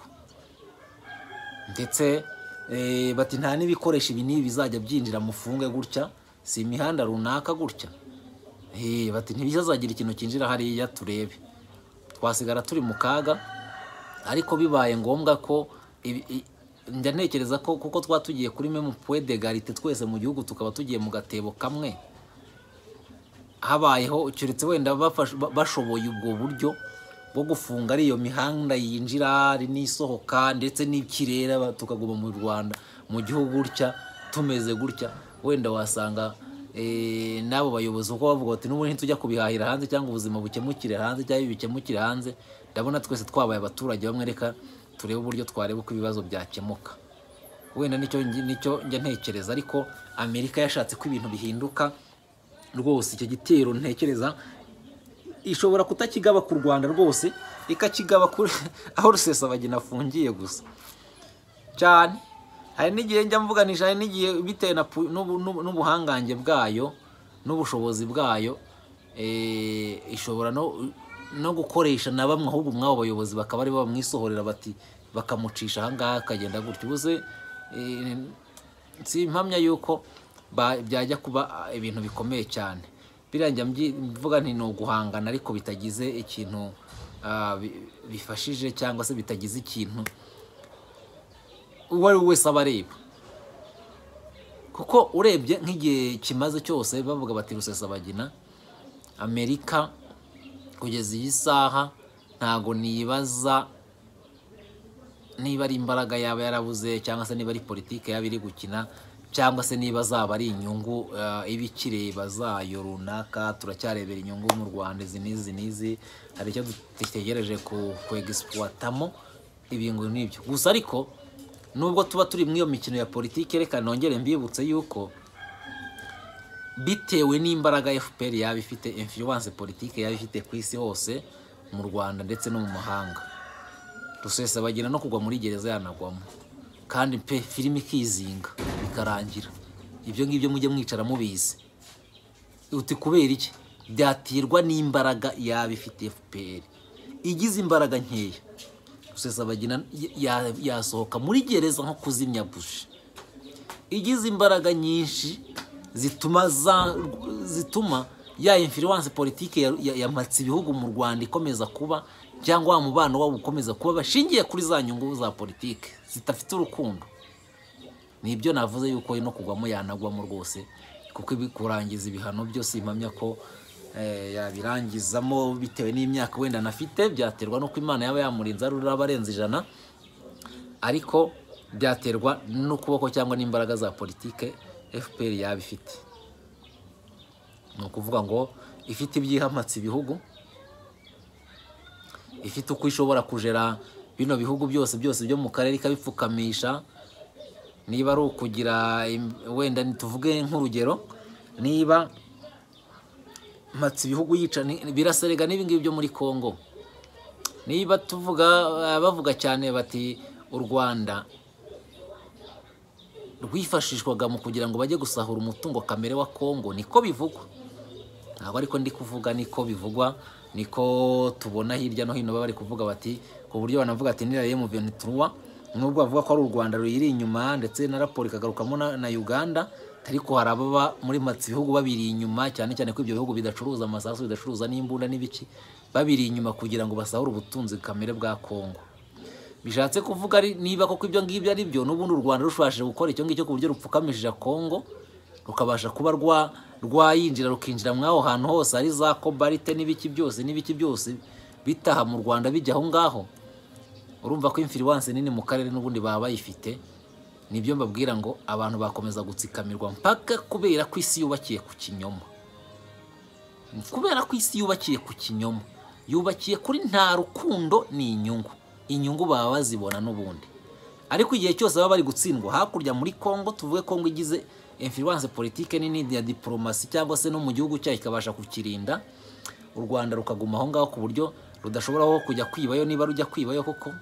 ndetse eh, bati nta n'ibikoresho ibi nibi bizajya byinjira mufunge gutya, si imihanda runaka gutya. Eh bati ntibizazagira ikintu kinjira hariya turebe, twasigara turi mu kaga. Ariko bibaye ngombwa ko njya ntekereza ko kuko twatugiye kuri meme point d'égalité twese mu gihugu, tukaba tugiye mu gatebo kamwe, habayeho ucyuretse wenda bashoboye ubwo buryo bwo gufunga ari iyo mihanda yinjira ari n'isohoka ndetse n'ikirere, tukaguma mu Rwanda mu gihugu gutya tumeze gutya, wenda wasanga eh nabo bayobozi uko bavuga ati n'ubu ntitujya kubihahira hanze cyangwa ubuzima bukemukire hanze cyangwa bikemukire hanze. Ndabona twese twabaye abaturage bamwe, reka turebe uburyo twareba uko ibibazo byakemuka. Wenda nicyo nicyo njya ntekereza. Ariko Amerika yashatse ko ibintu bihinduka rwose. Icyo gitero ntekereza ishobora kutakigaba ku Rwanda rwose, ikakigaba kuri aho Rusesabagina afungiye gusa cyane. Hari n'igihe njya mvuganisha, hari n'igihe bitewe n'ubuhangange bwayo n'ubushobozi bwayo eh ishobora no no gukoresha na bamwe ahubwo mwabo bayobozi bakaba ari bamwisohorera bati bakamucisha ahangaha akagenda gutyo. Ubuze e, si impamya yuko byajya kuba ibintu bikomeye cyane. Birangira mvuga nti no guhangana ariko bitagize ikintu uh, bifashije cyangwa se bitagize ikintu uwari wese abareba. Kuko urebye nk'igihe kimaze cyose bavuga bati Rusesabagina, Amerika kugeza iyi saha ntago nibaza niba ari imbaraga yaba yarabuze cyangwa se niba ari politike yaba iri gukina cyangwa se niba zaba ari inyungu uh, ibikireba zayo runaka. Turacyarebera inyungu mu Rwanda zinizi nizi, hari icyo dutegereje ku exploitamo ibingo n'ibyo gusa. Ariko nubwo tuba turi mu iyo mikino ya politike, reka nongere mbibutse yuko bitewe n'imbaraga F P R yaba ifite, influence politique yaba ifite ku isi hose mu Rwanda ndetse no mu mahanga, Rusesabagina no kugwa muri gereza yanagwamo kandi pe filimi kizinga bikarangira. Ibyo ngibyo mujye mwicara mubizi. Uti kubera iki? Byatirwa n'imbaraga yaba ifite F P R. Igize imbaraga nkeya, Rusesabagina yasohoka muri gereza nko kuzimya buji. Igize imbaraga nyinshi zituma za zituma ya influence politique yamatse ya, ya ibihugu mu Rwanda ikomeza kuba, cyangwa umubano wabo ukomeza kuba bashingiye kuri za nyungu za politike zitafite urukundo. Nibyo navuze yuko no kugwamo yanagwamo rwose, kuko ibikurangiza ibihano byose impamya ko eh yabirangizamo bitewe n'imyaka wenda nafite, byaterwa no ko Imana yaba yamurinze ari abarenze ijana, ariko byaterwa no kuboko cyangwa n'imbaraga za politike F P R yaba ifite. No kuvuga ngo ifite ibyihamatse ibihugu, ifite uko ishobora kujera bino bihugu byose byose byo mu karere ikabipfukamisha, niba ari ukugira wenda tuvuge nk'urugero, niba matsi ibihugu yica biraserega n'ibi ngibi byo muri Kongo, niba tuvuga bavuga cyane bati u Rwanda rwifashishwaga mu kugira ngo bajye gusahura umutungo kamere wa Kongo, niko bivugwa, ntabwo ariko ndi kuvuga, niko bivugwa, niko tubona hirya no hino bari kuvuga bati, ku buryo banavuga ati niraye mu vingt-trois, nubwo bavuga ko ari u Rwanda ruyiri inyuma ndetse na raporo ikagarukamo na, na Uganda, ariko harababa muri matsi ibihugu babiri inyuma, cyane cyane ko ibyo bihugu bidacuruza amasasu, bidacuruza n'imbunda n'ibiki, babiri inyuma kugira ngo basahure ubutunzi kamere bwa Kongo. Bishatse kuvuga ari niba koko ibyo ngibyo ari byo, n'ubundi u Rwanda rushobora gukora icyo ngicyo ku buryo rupfukamishije Kongo, rukabasha kuba rwa rwayinjira rukinjira mwaho hantu hose ari za kobalite n'ibiki byose n'ibiki byose bitaha mu Rwanda bijya aho ngaho. Urumva ko influence nini mu karere n'ubundi baba bayifite. Nibyo mbabwira ngo abantu bakomeza gutsikamirwa mpaka kubera ko isi yubakiye ku kinyoma, kubera ko isi yubakiye ku kinyoma, yubakiye kuri nta rukundo ni inyungu, inyungu baba bazibona n'ubundi. Ariko igihe cyose baba bari gutsindwa hakurya muri Kongo, tuvuge Kongo igize influence politique nini ya diplomasi cyangwa se no mu gihugu cyayo ikabasha kukirinda, u Rwanda rukaguma aho ngaho ku buryo rudashobora ho kujya kwibayo, niba rujya kwibayo koko.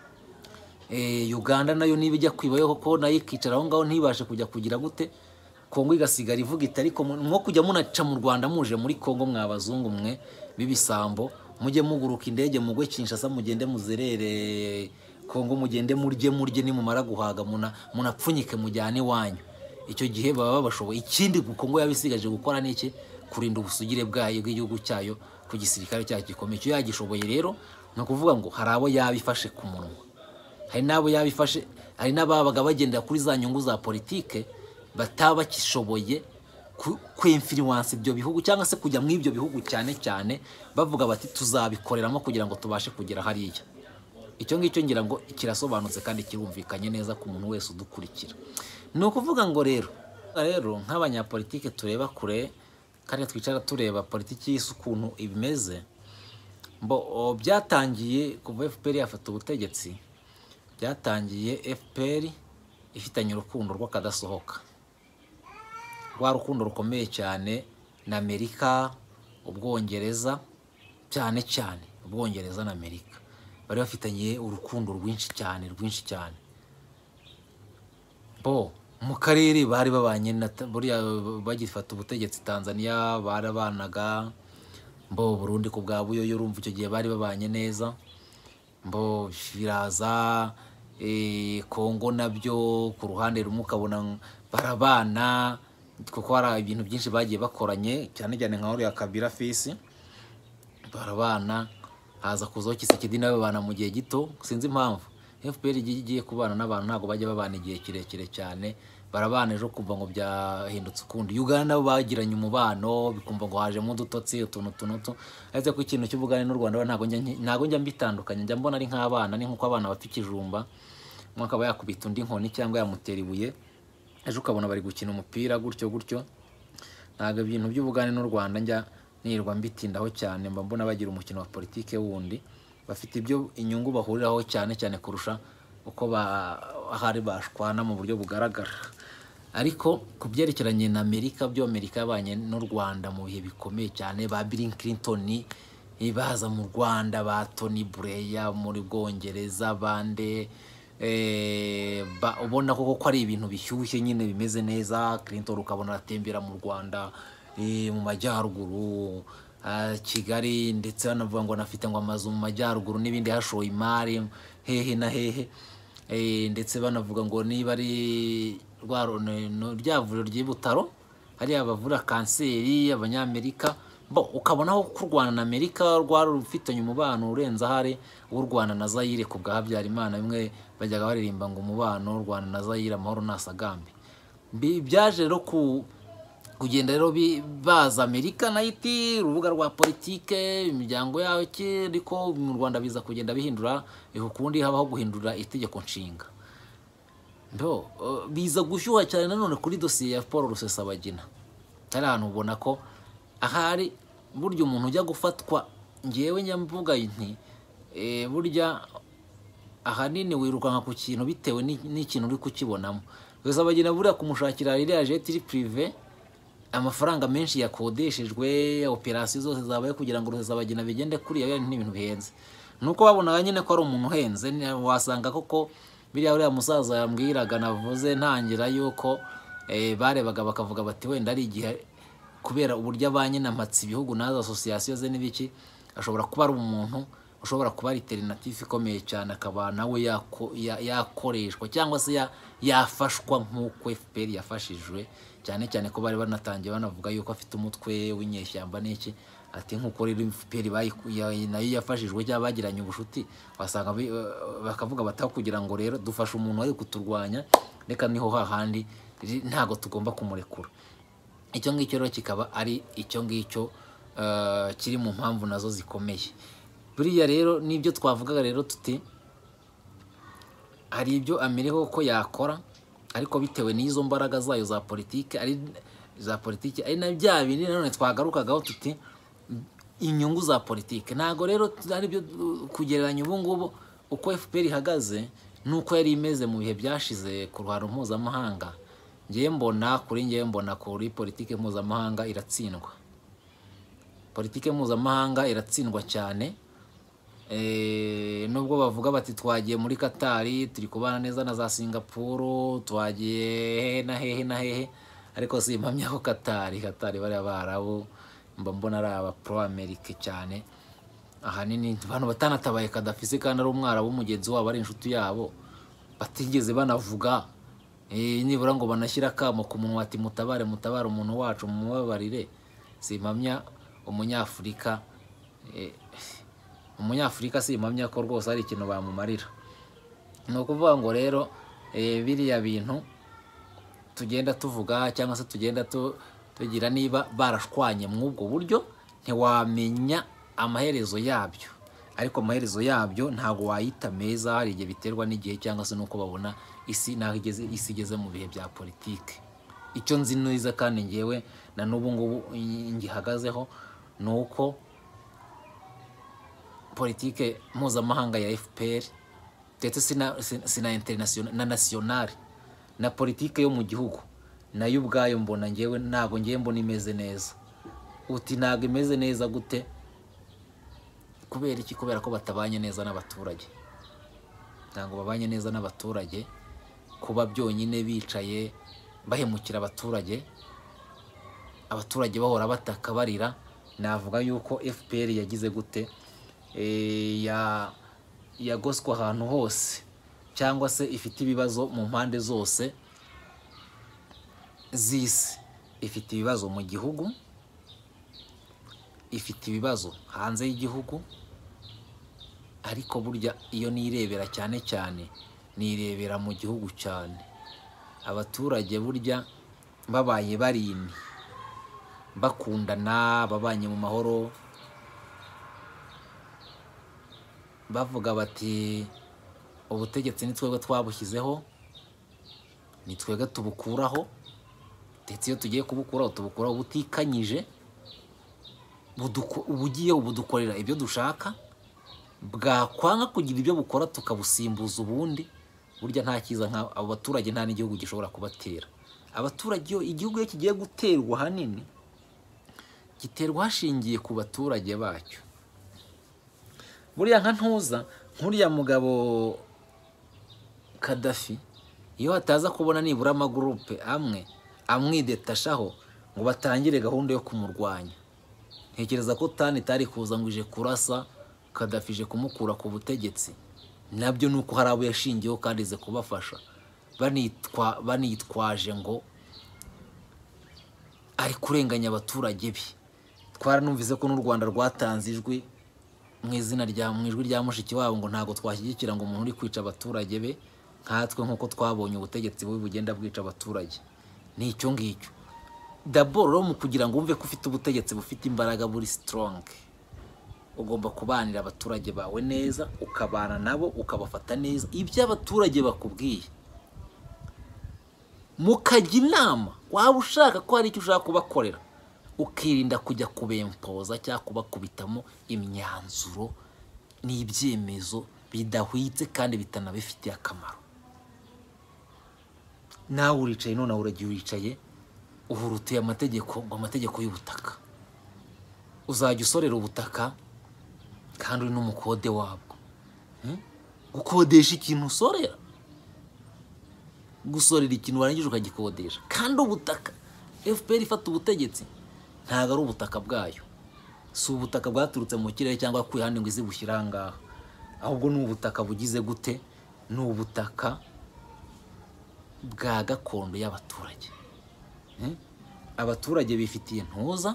Eh, Uganda nayo niba ijya kwibayo koko nayo ikicara aho ngaho ntibashe kujya kugira gute, Kongo igasigara ivuga iti ariko mwo kujya munaca mu Rwanda muje muri Kongo mwabazungu mwe bibisambo, mujye muguruka indege mugwe Kinshasa mugende muzerere Kongo, mugende murye murye ni mumara guhaga muna munapfunyike mujyane wanyu. Icyo gihe baba babashoboye. Ikindi Kongo yabisigaje gukora n'iki, kurinda ubusugire bwayo bw'igihugu cyayo ku gisirikare cyayo gikomeye. Cyo yagishoboye rero no kuvuga ngo hari abo yabifashe ku munwa, hari nabo yabifashe, hari n'ababaga bagendera kuri za nyungu za politike bataba kishoboye ku influence ibyo bihugu cyangwa se kujya mu ibyo bihugu cyane cyane, bavuga bati tuzabikoreramo kugira ngo tubashe kugera hariya. Icyo ngicyo ngira ngo kirasobanutse kandi kirumvikanye neza ku muntu wese udukurikira. Ni ukuvuga ngo rero rero nk'abanyapolitike tureba kure kandi twicara tureba politiki y'isi ukuntu ibimeze, mbo byatangiye kuva F P R yafata ubutegetsi, byatangiye F P R ifitanye urukundo rw'akadasohoka, rwa rukundo rukomeye cyane na Amerika, Ubwongereza, cyane cyane Ubwongereza na Amerika bari bafitanye urukundo rwinshi cyane rwinshi cyane. Bo mu karere bari babanye na buriya bagifata ubutegetsi, Tanzania barabanaga, mbo Burundi ku bwa Buyoyo urumva icyo gihe bari babanye neza, mbo biraza e, Kongo nabyo ku ruhande rumwe ukabona barabana, kuko hari ibintu byinshi bagiye bakoranye cyane cyane nka uriya Kabila Fisi barabana, haza kuzaho Kisekedi nawe babana mu gihe gito. Sinzi impamvu F P R igiye kubana n'abantu ntago bajya babana igihe kirekire cyane, barabana ejo kumva ngo byahindutse ukundi. Uganda nabo bagiranye umubano bikumva ngo hajemo udutotsi utuntu tunutu, ariko ko ikintu cy'ubugane n'u Rwanda ntago njya ntago njya mbitandukanye, njya mbona ari nk'abana, ni nkuko abana bafite ikijumba mwaka aba yakubita undi nkoni cyangwa yamutera ibuye, ejo ukabona bari gukina umupira gutyo gutyo. Ntago ibintu by'ubugane n'u Rwanda njya nirwa mbitindaho cyane, mba mbona bagira umukino wa politike wundi, bafite ibyo inyungu bahuriraho cyane cyane kurusha uko bahari bashwana mu buryo bugaragara. Ariko kubyerekeranye na Amerika, byo Amerika yabanye n'u Rwanda mu bihe bikomeye cyane, ba Bill Clinton baza mu Rwanda, ba Tony Blair muri Bwongereza, bande eh ba ubona koko ko ari ibintu bishyushye nyine bimeze neza. Clinton ukabona atembera mu Rwanda e, mu majyaruguru Uh, Kigali, ndetse banavuga ngo nafite ngo amazu mu majyaruguru n'ibindi hashoye imari hehe na hehe, e, ndetse banavuga ngo niba ari ryavuriro ry'Ibutaro hari abavura kanseri abanyamerika, bo ukabona aho ku Rwanda na Amerika rwari rufitanye umubano urenza hari u Rwanda na Zaire ku bwa Habyarimana, bimwe bajyaga baririmba ngo umubano u Rwanda na Zaire amahoro nasagambe. Byaje rero ku kugenda rero baza Amerika na iti urubuga rwa politike imiryango yawe ki, ariko mu Rwanda biza kugenda bihindura ukundi, habaho guhindura itegeko nshinga. Ndo biza gushyuha cyane nanone kuri dosiye ya Paul Rusesabagina. Tari ahantu ubona ko ahari buryo umuntu ujya gufatwa, ngewe nyamvuga nti e, burya ahanini wirukanka ku kintu bitewe n'ikintu uri kukibonamo. Rusesabagina buriya kumushakira iriya jet privé, amafaranga menshi yakodeshejwe, operasiyo zose zabaye kugira ngo Rusesabagina bigende kuri yayo n'ibintu bihenze. Nuko babonaga nyine ko ari umuntu uhenze, wasanga koko biriya uriya musaza yambwiraga navuze ntangira yuko eh barebaga bakavuga bati wenda ari igihe kubera uburyo abanye namatsi ibihugu nazo association ze n'ibiki, ashobora kuba ari umuntu ushobora kuba ari alternative ikomeye cyane, akaba nawe yakoreshwa cyangwa se yafashwa nk'uko F P R yafashijwe, cyane cyane ko bari banatangiye banavuga yuko afite umutwe w'inyeshyamba n'iki, ati nk'uko rero F P R nayo yafashijwe cyangwa bagiranye ubushuti, wasanga bakavuga bataho kugira ngo rero dufashe umuntu wari kuturwanya, reka niho hahandi ntago tugomba kumurekura. Icyo ngicyo rero kikaba ari icyo ngicyo kiri mu mpamvu nazo zikomeye. Buriya rero nibyo twavugaga rero tuti hari ibyo Amerika ko yakora, ariko bitewe n'izo mbaraga zayo za politike, ari za politike ari na bya bindi none twagarukagaho tuti inyungu za politike. Ntago rero ari byo kugereranya ubu ngubu uko F P R ihagaze nuko yari imeze mu bihe byashize ku ruhando mpuzamahanga. Ngiye mbona kuri ngiye mbona kuri politike mpuzamahanga iratsindwa. Politike mpuzamahanga iratsindwa cyane. Eh nubwo bavuga bati twagiye muri Qatar, turi kubana neza na za Singapore, twagiye na hehe na hehe, ariko si impamya ko Qatar Qatar bari abarabu mba mbona ari aba pro America cyane. Ahanini abantu batanatabaye Gaddafi kandi ari umwarabu w'umugenzi wabo ari inshuti yabo, batigeze banavuga eh nibura ngo banashyira kamo ku muntu ati mutabare mutabare umuntu wacu mumubabarire. Si impamya umunyafrika eh umunyafrika si impamya ko rwose ari ikintu bamumarira. No kuvuga ngo rero eh biriya bintu tugenda tuvuga cyangwa se tugenda tugira niba barashwanye mw'ubwo buryo, ntiwamenya amaherezo yabyo, ariko amaherezo yabyo ntago wayita meza, hari igihe biterwa n'igihe cyangwa se nuko babona isi naho igeze, isi igeze mu bihe bya politike. Icyo nzi neza kandi ngewe na n'ubu ngubu ngihagazeho nuko politike mpuzamahanga ya F P R ndetse sina sina international na national na politike yo mu gihugu nayo ubwayo mbona ngewe ntago ngiye mbona imeze neza. Uti ntago imeze neza gute? Kubera iki? Kubera ko batabanye neza n'abaturage. Ntago babanye neza n'abaturage, kuba byonyine bicaye bahemukira abaturage, abaturage bahora bataka barira. Navuga yuko F P R yagize gute eh ya yagoswa ahantu hose, cyangwa se ifite ibibazo mu mpande zose z'isi. Ifite ibibazo mu gihugu, ifite ibibazo hanze y'igihugu, ariko burya iyo nirebera cyane cyane nirebera mu gihugu cyane. Abaturage burya babaye barini bakundana, babanye mu mahoro, bavuga bati ubutegetsi ni twebwe twabushyizeho, ni twebwe tubukuraho, ndetse iyo tugiye kubukuraho tubukuraho butikanyije, ubugiye ubudukorera ibyo dushaka, bwakwanga kugira ibyo bukora tukabusimbuza ubundi. Burya nta kiza nka abo baturage nta n'igihugu gishobora kubatera. Abaturage igihugu iyo kigiye guterwa hanini giterwa hashingiye ku baturage bacyo. Buriya nka ntuza nkuriya mugabo Gaddafi, iyo hataza kubona nibura amagroupe amwe amwidetashaho ngo batangire gahunda yo kumurwanya, ntekereza ko tani tari kuza ngo ije kurasa Gaddafi je kumukura ku butegetsi. Nabyo nuko hari abo yashingiyeho kandi ze kubafasha, banitwa banitwaje ngo ari kurenganya abaturage bi. Twaranumvise ko n'u Rwanda rwatanze ijwi mu izina rya mu ijwi rya mushiki wabo ngo ntago twashyigikira ngo umuntu uri kwica abaturage be nkatwe nkuko twabonye ubutegetsi bubi bugenda bwica abaturage. Ni icyo ngicyo d'abord mu kugira ngo umve ko ufite ubutegetsi bufite imbaraga buri strong, ugomba kubanira abaturage bawe neza, ukabana nabo, ukabafata neza ibyo abaturage bakubwiye, mukajya inama. Waba ushaka ko hari icyo ushaka kubakorera, ukirinda kujya kubempoza cyangwa kubakubitamo imyanzuro n'ibyemezo bidahwitse kandi bitanabifitiye akamaro. Nawe uricaye none uragiye uricaye uhurutiye amategeko ngo amategeko y'ubutaka. Uzajya usorera ubutaka kandi uri n'umukode wabwo. Gukodesha ikintu usorera, gusorera ikintu warangije ukagikodesha kandi ubutaka F P R ifata ubutegetsi ntago ari ubutaka bwayo, si ubutaka bwaturutse mu kirere cyangwa kwihande ngo izi bushyira ngaha, ahubwo ni ubutaka bugize gute, ni ubutaka bwa gakondo y'abaturage. Abaturage bifitiye ntuza,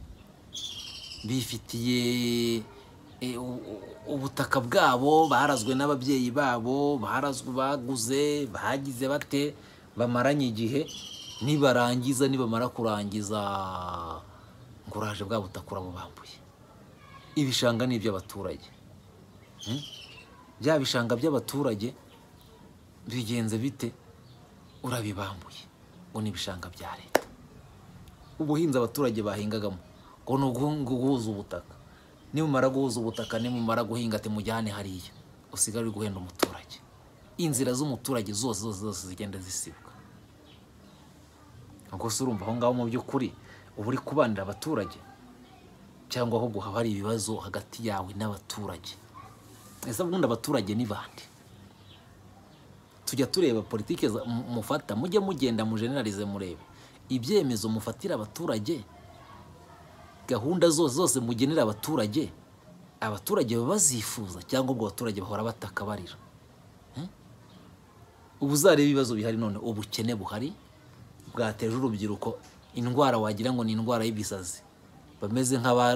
bifitiye ubutaka bwabo, barazwe n'ababyeyi babo, barazwe baguze, bagize bate, bamaranye igihe, nibarangiza nibamara kurangiza nguraje bwa butaka urabubambuye. Ibishanga ni iby'abaturage. Bya bishanga by'abaturage bigenze bite, urabibambuye ngo ni ibishanga bya leta. Ubuhinzi abaturage bahingagamo ngo no guhuza ubutaka, nimumara guhuza ubutaka nimumara guhinga ati mujyane hariya, usigara uri guhenda umuturage. Inzira z'umuturage zose zose zose zigenda zisibwa. Ngo surumva aho ngaho mu by'ukuri uburi kubanira abaturage cyangwa ahubwo haba hari ibibazo hagati yawe n'abaturage. Ese bundi abaturage ni bande? Tujya tureba politike mufata, mujye mugenda mu generalize murebe ibyemezo mufatira abaturage, gahunda zose zose mugenera abaturage, abaturage bazifuza cyangwa ubwo abaturage bahora batakabarira. Ubu uzareba ibibazo bihari none, ubukene buhari bwateje urubyiruko indwara wagira ngo ni indwara y'ibisazi, bameze nk'aba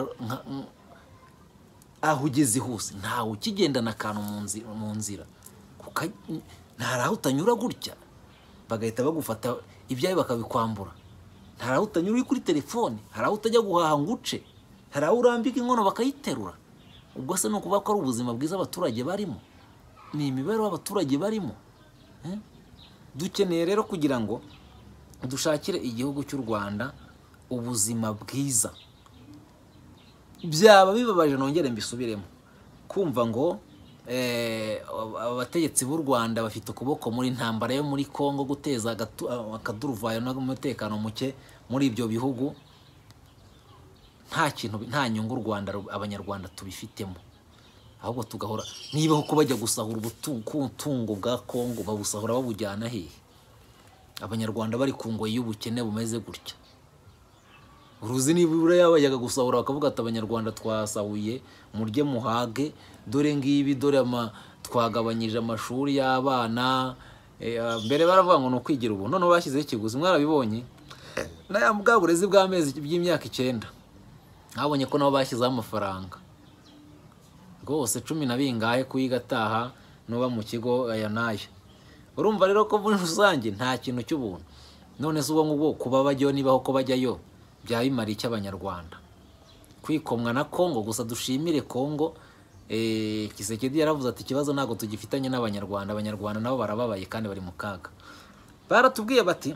aho ugeze hose ntawe ukigendana akantu mu nzira, ntaraho utanyura gutya bagahita bagufata ibyawe bakabikwambura, ntaraho utanyura uri kuri telefone, haraho utajya guhaha nguce, haraho urambika inkono bakayiterura. Ubwo se no kuvuga ko ari ubuzima bwiza abaturage barimo, ni imibereho abaturage barimo. Dukeneye rero kugira ngo dushakire igihugu cy'u Rwanda ubuzima bwiza. Byaba bibabaje nongere mbisubiremo kumva ngo abategetsi b'u Rwanda bafite ukuboko muri ntambara yo muri Kongo guteza akaduruvayo n'umutekano muke muri ibyo bihugu. Nta kintu nta nyungu u Rwanda abanyarwanda tubifitemo, ahubwo tugahora niba ko bajya gusahura ubutungo bwa Kongo babusahura babujyana hehe? Abanyarwanda bari ku ngoyi y'ubukene bumeze gutya. Uruzi niba ure yabayaga gusahura bakavuga ati abanyarwanda twasahuye murye muhage, dore ngibi dore ama twagabanyije amashuri y'abana. Mbere baravuga ngo no kwigira ubu, none bashyizeho ikiguzi. Mwarabibonye naya mbwa burezi bw'amezi by'imyaka icyenda, habonye ko nabo bashyizeho amafaranga rwose cumi na bingahe kuyigataha nuba mu kigo aya nayo. Urumva rero ko muri rusange nta kintu cy'ubuntu. None se ubwo ngubwo kuba bajyayo nibaho ko bajyayo byabimara iki abanyarwanda? Kwikomwa na Kongo gusa. Dushimire Kongo, eh Kisekedi yaravuze ati ikibazo ntago tugifitanye n'abanyarwanda, abanyarwanda nabo barababaye kandi bari mu kaga. Baratubwiye bati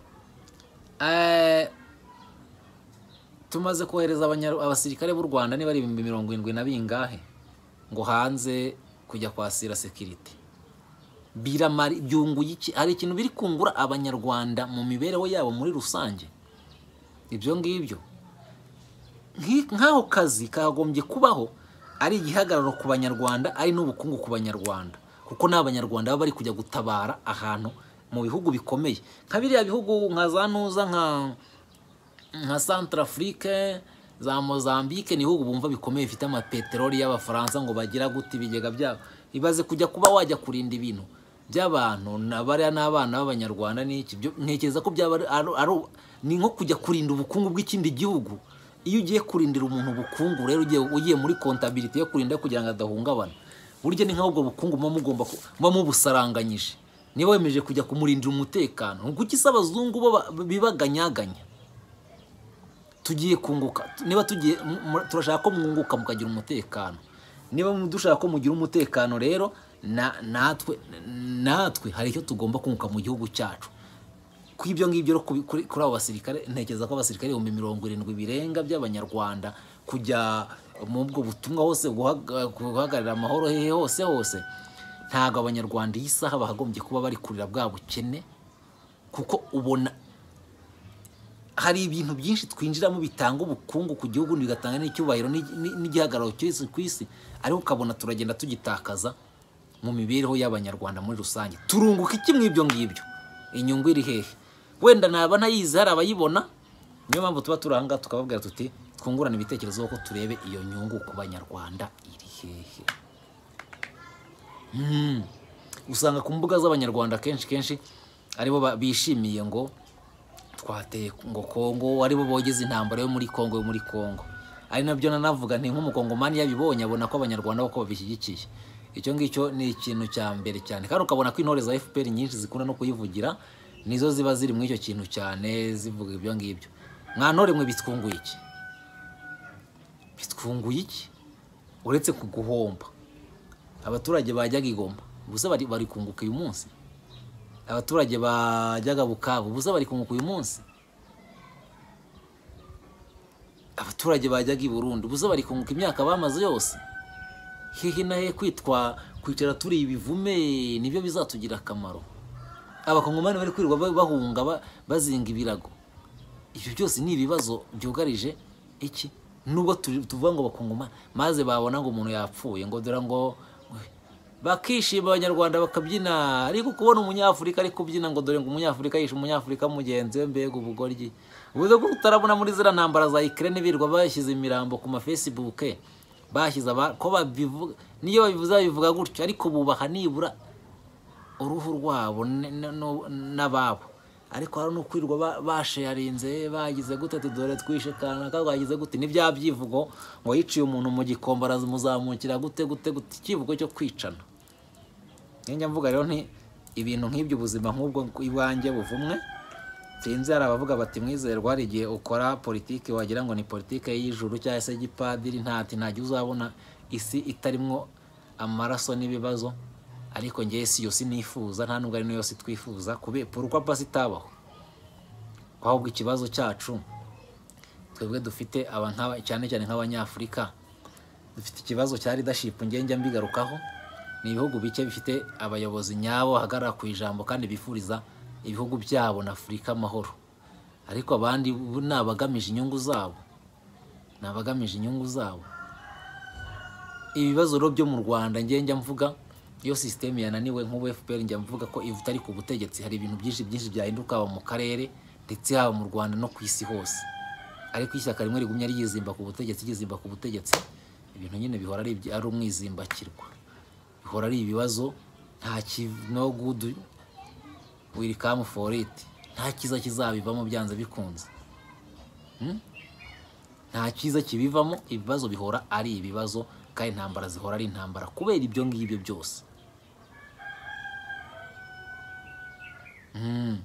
eh tumaze kohereza abasirikare b'u Rwanda niba ari ibihumbi mirongo irindwi na bingahe ngo hanze kujya kwasira security. Biramari byunguye iki? Hari ikintu biri kungura abanyarwanda mu mibereho yabo muri rusange? Ibyo ngibyo nk'aho kazi kagombye kubaho ari igihagararo ku banyarwanda, ari n'ubukungu ku banyarwanda, kuko n'abanyarwanda baba bari kujya gutabara ahantu mu bihugu bikomeye nka biriya bihugu nka za Nuza nka nka Centrafrique, za Mozambique, ni bihugu bumva bikomeye bifite ama peteroli y'abafaransa ngo bagira guti ibigega byabo. Ibaze kujya kuba wajya kurinda ibintu by'abantu nabariya n'abana b'abanyarwanda. N'iki byo ntekereza ko byaba ari ni nko kujya kurinda ubukungu bw'ikindi gihugu. Iyo ugiye kurindira umuntu ubukungu rero ugiye ugiye muri contabilité yo kurinda kugira ngo adahungabana, burya ni nk'ubwo bukungu mu mugomba kuba mu busaranganyije. Niba wemeje kujya kumurindira umutekano, kuki sabazungu bo bibaganyaganya? Tugiye kunguka, niba tugiye turashaka ko mwunguka mukagira umutekano, niba dushaka ko mugira umutekano rero na natwe natwe hari icyo tugomba kunguka mu gihugu cyacu. Kwibyo ngibyo kuri abo basirikare, ntekereza ko abasirikare ibihumbi mirongo irindwi birenga by'abanyarwanda kujya mu bwo butumwa hose guhagarira amahoro hehe hose hose, ntago abanyarwanda iyi saha bahagombye kuba bari kurira bwa bukene, kuko ubona hari ibintu byinshi twinjiramo bitanga ubukungu ku gihugu bigatanga n'icyubahiro n'igihagararo cyose ku isi, ariko ukabona turagenda tugitakaza mu mibereho y'abanyarwanda muri rusange. Turunguka iki mw'ibyo ngibyo? Inyungu iri hehe? Wenda naba ntayizi, hari abayibona, niyo mpamvu tuba turanga tukababwira tuti twungurana ibitekerezo ko turebe iyo nyungu ku banyarwanda iri hehe. Hmm. Usanga ku mbuga z'abanyarwanda kenshi kenshi aribo bishimiye ngo twateye ngo Kongo, aribo bogeze intambara yo muri Kongo yo muri Kongo. Ari nabyo nanavuga nti nk'umukongomani yabibonye abona ko abanyarwanda bako babishyigikiye. Icyo ngicyo ni ikintu cya mbere cyane, kandi ukabona ko intore za F P R nyinshi zikunda no kuyivugira, nizo ziba ziri mu icyo kintu cyane zivuga ibyo ngibyo. Mwanore mwe bitwunguye iki? Bitwunguye iki? Uretse kuguhomba. Abaturage bajyaga igomba buze bari bari kunguka uyu munsi. Abaturage bajyaga Bukavu buze bari kunguka uyu munsi. Abaturage bajyaga i Burundi buze bari kunguka imyaka bamaze yose. Hehe nahe kwitwa kwicara turi ibivume nibyo bizatugira akamaro. Abakongomani bari kwirirwa bahunga bazinga ibirago. Ibyo byose ni ibibazo byugarije iki? Nubwo tuvuga ngo bakongoma maze babona ngo umuntu yapfuye ngo dora ngo bakishima abanyarwanda bakabyina, ariko kubona umunyafurika ari kubyina ngo dore ngo umunyafurika yishe umunyafurika mugenzi we, mbega ubugoryi. Ubuze ko utarabona muri zira ntambara za Ukraine birwa bashyize imirambo ku ma Facebook, bashyize ko babivuga, niyo babivuza bivuga gutyo, ariko bubaha nibura uruhu rwabo n'ababo. Ariko hari no kwirwa basharinze bagize gute tudore twishe kana kagwagize gute n'ibyabyivugo ngo yiciye umuntu mu gikombe arazimuzamukira gute gute gute ikivugo cyo kwicana. Njya mvuga rero nti ibintu nk'ibyo ubuzima nk'ubwo iwanjye buvumwe. Sinzi hari abavuga bati mwizerwa hari igihe ukora politiki wagira ngo ni politiki y'ijuru cyangwa se gipadiri, ntati ntajya uzabona isi itarimwo amaraso n'ibibazo. Ariko ngiye si yose nifuza, nta nubwo ari no yose twifuza kube pourquoi pas itabaho. Ahubwo ikibazo cyacu twebwe dufite abanka cyane cyane nk'abanyafrika, dufite ikibazo cya leadership ngenge mbigarukaho. Ni ibihugu bike bifite abayobozi nyabo hagarara ku ijambo kandi bifuriza ibihugu byabo na Afrika amahoro, ariko abandi nabagamije inyungu zabo, nabagamije inyungu zabo. Ibibazo ro byo mu Rwanda ngenge mvuga iyo system yananiwe nk'ubu F P R njya mvuga ko ivutari ku butegetsi hari ibintu byinshi byinshi byahinduka mu karere ndetse haba mu Rwanda no ku isi hose. Ariko ishyaka rimwe rigumya ryizimba ku butegetsi ryizimba ku butegetsi, ibintu nyine bihora ari ari umwizimbakirwa, bihora ari ibibazo. Nta no good will come for it, nta kiza kizabivamo byanze bikunze. hmm? Nta kiza kibivamo, ibibazo bihora ari ibibazo, kandi intambara zihora ari intambara kubera ibyo ngibyo byose. Hmm.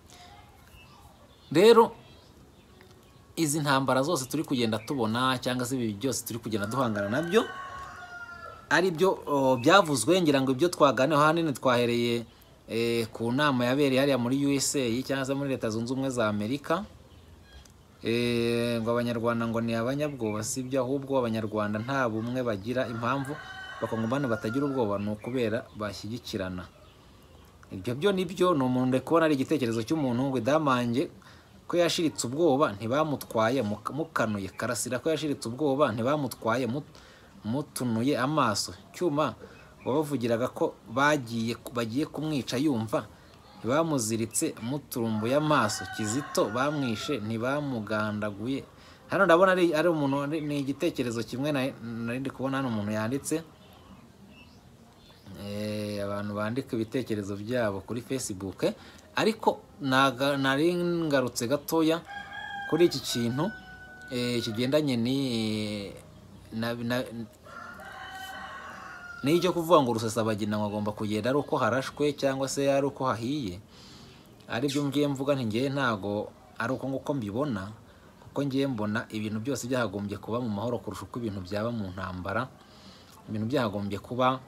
Rero izi ntambara zose turi kugenda tubona cyangwa se ibi byose turi kugenda duhangana nabyo ari byo byavuzwe, ngira ngo ibyo twaganeho hanini twahereye eh, ku nama yabereye hariya muri U S A cyangwa se muri Leta Zunze Ubumwe za Amerika. Eh, ngo abanyarwanda ngo ni abanyabwoba, sibyo, ahubwo abanyarwanda nta bumwe bagira. Impamvu bakongomana batagira ubwoba ni ukubera bashyigikirana. Ibyo byo nibyo no umuntu kubona ari igitekerezo cy'umuntu ngo damange ko yashiritse ubwoba ntibamutwaye mukanuye, Karasira ko yashiritse ubwoba ntibamutwaye mutunuye amaso, cyuma wabavugiraga ko bagiye bagiye kumwica yumva ntibamuziritse muturumbuye amaso, Kizito bamwishe ntibamugandaguye. Hano ndabona ari ari umuntu, ni igitekerezo kimwe nari ndi kubona hano umuntu yanditse, eh abantu bandika ibitekerezo byabo kuri Facebook. Ariko nari ngarutse gatoya kuri iki kintu eh kigendanye ni na n'icyo kuvuga ngo Rusesabagina agomba kugenda ari uko harashwe cyangwa se ari uko hahiye. Ari byo ngiye mvuga nti ngiye ntago ari uko nguko mbibona, kuko ngiye mbona ibintu byose byahagombye kuba mu mahoro kurusha uko ibintu byaba mu ntambara. Ibintu byahagombye kuba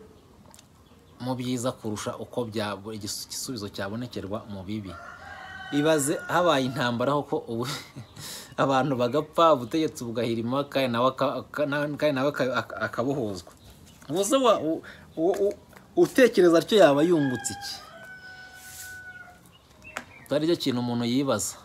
mu byiza kurusha uko bya igisubizo cyabonekerwa mu bibi. ibaze habaye intambara ko ubu abantu bagapfa ubutegetsi bugahirima kandi nawe kandi nawe akabuhuzwa. Ubuze utekereza cyo yaba yungutse iki? Tari cyo kintu umuntu yibaza.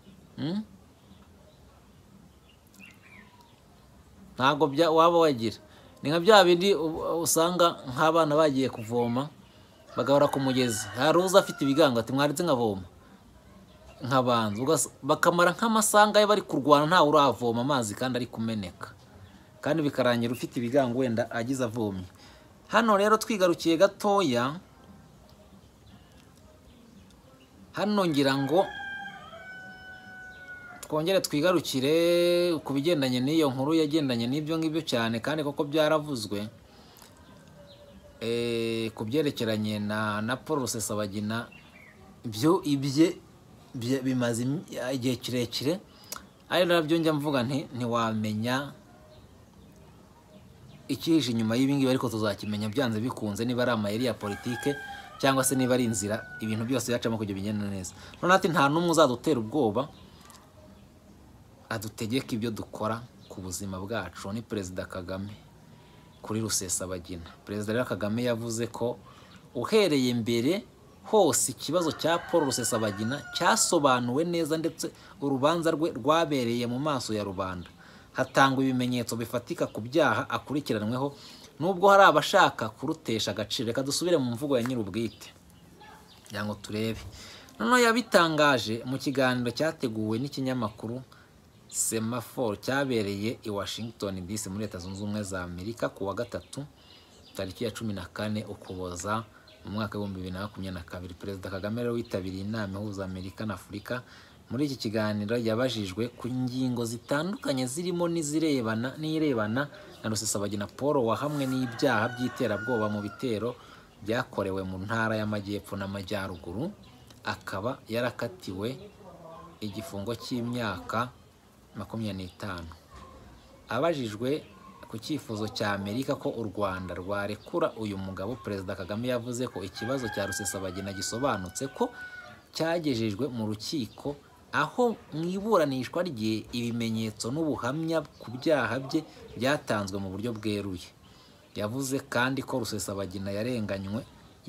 Ntago bya waba wagira ni nka bya bindi usanga nk'abana bagiye kuvoma bagahora ku mugezi, hari uza afite ibigango ati mwaritse nkavoma nk'abantu bakamara nk'amasanga ye bari kurwana ntawe uravoma amazi kandi ari kumeneka, kandi bikarangira ufite ibigango wenda agize avomye. Hano rero twigarukiye gatoya, hano ngira ngo twongere twigarukire ku bigendanye n'iyo nkuru yagendanye n'ibyo ngibyo cyane, kandi koko byaravuzwe eh ku byerekeranye na na Paul Rusesabagina byo ibye bimaze igihe kirekire, ari nabyo njya mvuga nti ntiwamenya ikihishe inyuma y'ibingi, ariko tuzakimenya byanze bikunze niba ari amayeri ya politike cyangwa se niba ari inzira ibintu byose yacamo kujya bigenda neza. None ati nta numwe uzadutera ubwoba adutegeka ibyo dukora ku buzima bwacu ni Perezida Kagame kuri Rusesabagina. Perezida rero Kagame yavuze ko uhereye mbere hose ikibazo cya Paul Rusesabagina cyasobanuwe neza, ndetse urubanza rwe rwabereye mu maso ya rubanda, hatangwa ibimenyetso bifatika ku byaha akurikiranweho, nubwo hari abashaka kurutesha agaciro. Reka dusubire mu mvugo ya nyir'ubwite yango turebe. None yabitangaje mu kiganiro cyateguwe n'ikinyamakuru Semaphore cyabereye i Washington D C muri Leta Zunze Ubumwe za Amerika ku wa gatatu tariki ya cumi na kane Ukuboza mu mwaka wa bibiri na makumyabiri na kabiri. Perezida Kagame rero witabiriye inama ihuza Amerika na Afurika. Muri iki kiganiro yabajijwe ku ngingo zitandukanye zirimo n'izirebana n'irebana na Rusesabagina Paul wahamwe n'ibyaha by'iterabwoba mu bitero byakorewe mu ntara y'Amajyepfo n'Amajyaruguru, akaba yarakatiwe igifungo cy'imyaka makumyabiri n'itanu. Abajijwe ku cyifuzo cya Amerika ko u Rwanda rwarekura uyu mugabo, Perezida Kagame yavuze ko ikibazo cya Rusesabagina gisobanutse ko cyagejejwe mu rukiko, aho mu iburanishwa rye ibimenyetso n'ubuhamya ku byaha bye byatanzwe mu buryo bweruye. Yavuze kandi ko Rusesabagina yarenganywe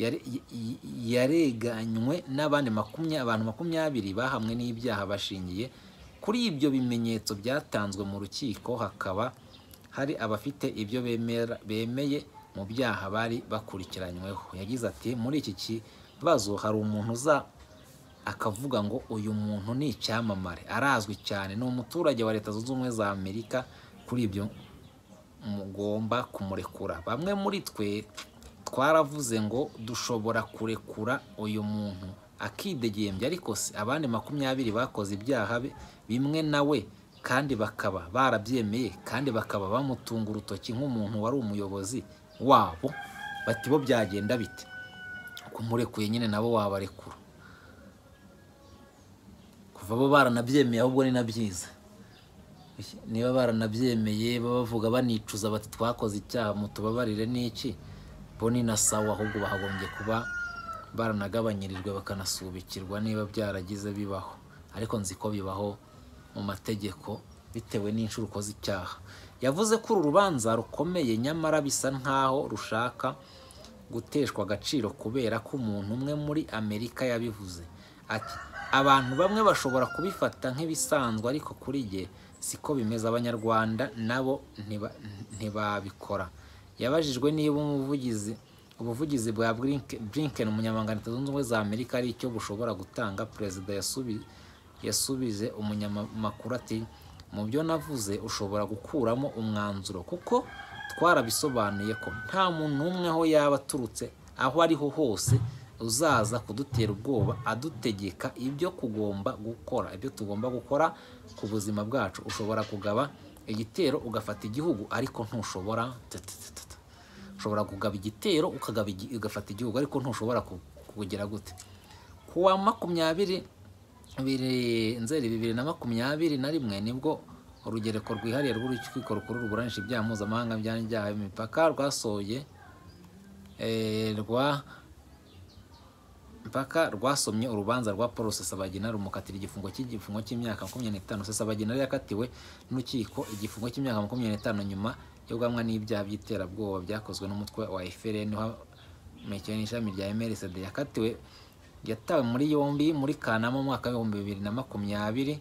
yareganywe n'abandi makumyabiri abantu makumyabiri bahamwe n'ibyaha bashingiye kuri ibyo bimenyetso byatanzwe mu rukiko, hakaba hari abafite ibyo bemera bemeye mu byaha bari bakurikiranyweho. Yagize ati muri iki kibazo hari umuntu uza akavuga ngo uyu muntu ni icyamamare, arazwi cyane, ni umuturage wa Leta Zunze Ubumwe za Amerika, kuri ibyo mugomba kumurekura. Bamwe muri twe twaravuze ngo dushobora kurekura uyu muntu akidegembya, ariko se abandi makumyabiri bakoze ibyaha bimwe nawe kandi bakaba barabyemeye kandi bakaba bamutunga urutoki nk'umuntu wari umuyobozi wabo, bati bo byagenda bite? Kumurekuye nyine nabo wabarekura, kuva bo baranabyemeye ahubwo ni nabyiza. Niba baranabyemeye bavuga banicuza bati twakoze icyaha mutubabarire n'iki, bo ni na sawa, ahubwo bahagombye kuba baranagabanyirijwe bakanasubikirwa niba byaragize bibaho, ariko nzi ko bibaho mu mategeko bitewe n'inshuro ukoze icyaha. Yavuze ko uru rubanza rukomeye nyamara bisa nkaho rushaka guteshwa agaciro kubera ko umuntu umwe muri Amerika yabivuze. Ati abantu bamwe bashobora kubifata nk'ibisanzwe, ariko kuri jye siko bimeze, abanyarwanda nabo ntibabikora. Yabajijwe niba umuvugizi ubuvugizi bwa Blinken umunyamabanga Leta Zunze Ubumwe za Amerika ari icyo bushobora gutanga. Perezida yasubi yasubize umunyamakuru ati mu byo navuze ushobora gukuramo umwanzuro, kuko twarabisobanuye ko nta muntu umwe aho yaba aturutse aho ariho hose uzaza kudutera ubwoba adutegeka ibyo kugomba gukora ibyo tugomba gukora ku buzima bwacu. Ushobora kugaba igitero ugafata igihugu, ariko ntushobora ushobora kugaba igitero ukagaba ugafata igihugu, ariko ntushobora kugira gute. Kuwa makumyabiri Nzeri bibiri na makumyabiri na rimwe nibwo urugereko rwihariye rw'urukiko rukuru ruburanisha ibyaha mpuzamahanga by'ibyaha imipaka rwasohoye rwa mpaka rwasomye urubanza rwa Paul Rusesabagina rumukatira igifungo cy'igifungo cy'imyaka makumyabiri n'itanu. Rusesabagina yari yakatiwe n'urukiko igifungo cy'imyaka makumyabiri n'itanu nyuma yo guhamwa n'ibyaha by'iterabwoba byakozwe n'umutwe wa F L N mekewe n'ishami rya M R C D. Yakatiwe yatawe muri yombi muri Kanama mu mwaka w'ibihumbi bibiri na makumyabiri,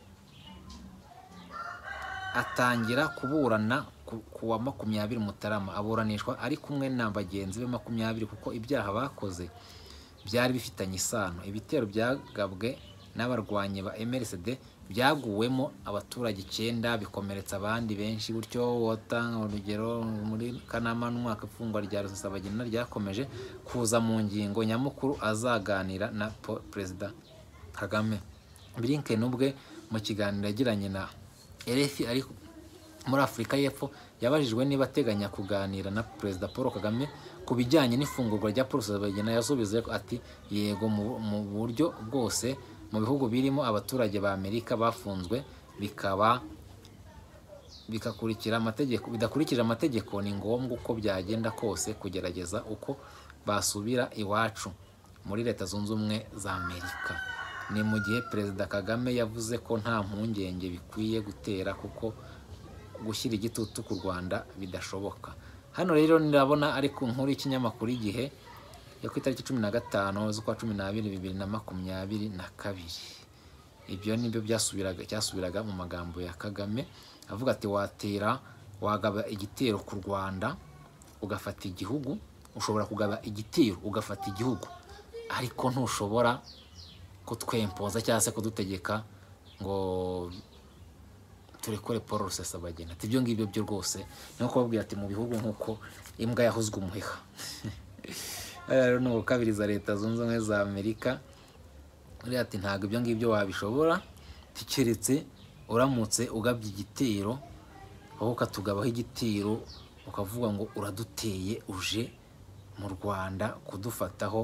atangira kuburana ku wa makumyabiri Mutarama. Aburanishwa ari kumwe na bagenzi be makumyabiri kuko ibyaha bakoze byari bifitanye isano. Ibitero byagabwe n'abarwanyi ba M R C D byaguwemo abaturage icyenda bikomeretsa abandi benshi. Gutyo wotanga urugero muri Kanama n'umwaka ifungwa rya Rusesabagina ryakomeje kuza mu ngingo nyamukuru azaganira na Perezida Kagame. Blinken ubwe mu kiganiro yagiranye na R F I ari muri Afurika y'Epfo yabajijwe niba ateganya kuganira na Perezida Paul Kagame ku bijyanye n'ifungurwa rya Paul Rusesabagina. Yasubije ati yego mu buryo bwose mu bihugu birimo abaturage ba Amerika bafunzwe bikaba bikakurikira amategeko bidakurikije amategeko, ni ngombwa uko byagenda kose kugerageza uko basubira iwacu muri Leta Zunze Ubumwe za Amerika. Ni mu gihe Perezida Kagame yavuze ko nta mpungenge bikwiye gutera kuko gushyira igitutu ku Rwanda bidashoboka. Hano rero ndabona ari ku nkuru y'ikinyamakuru Igihe yo ku itariki cumi na gatanu z'ukwa cumi n'abiri bibiri na makumyabiri na kabiri. Ibyo nibyo byasubiraga cyasubiraga mu magambo ya Kagame avuga ati watera wagaba igitero ku Rwanda ugafata igihugu, ushobora kugaba igitero ugafata igihugu, ariko ntushobora kutwempoza cyangwa se kudutegeka ngo turekore Paul Rusesabagina. Ati ibyo ngibyo byo rwose ni nko kubabwira ati mu bihugu nk'uko imbwa yahuzwe umuheha. Rero ni ukabiriza Leta Zunze Ubumwe za Amerika uri ati ntabwo ibyo ngibyo wabishobora, tikeretse uramutse ugabye igitero aho ukatugabaho igitero ukavuga ngo uraduteye uje mu Rwanda kudufataho,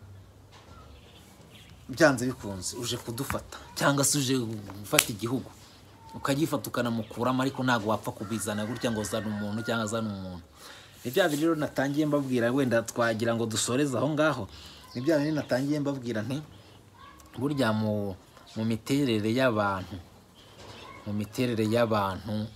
byanze bikunze uje kudufata cyangwa se uje gufata igihugu ukagifata ukanamukuramo, ariko ntabwo wapfa kubizana gutya ngo zana umuntu cyangwa zana umuntu. Ni bya bindi rero natangiye mbabwira, wenda twagira ngo dusoreze aho ngaho. Ni bya bindi natangiye mbabwira nti burya mu mu miterere y'abantu mu miterere y'abantu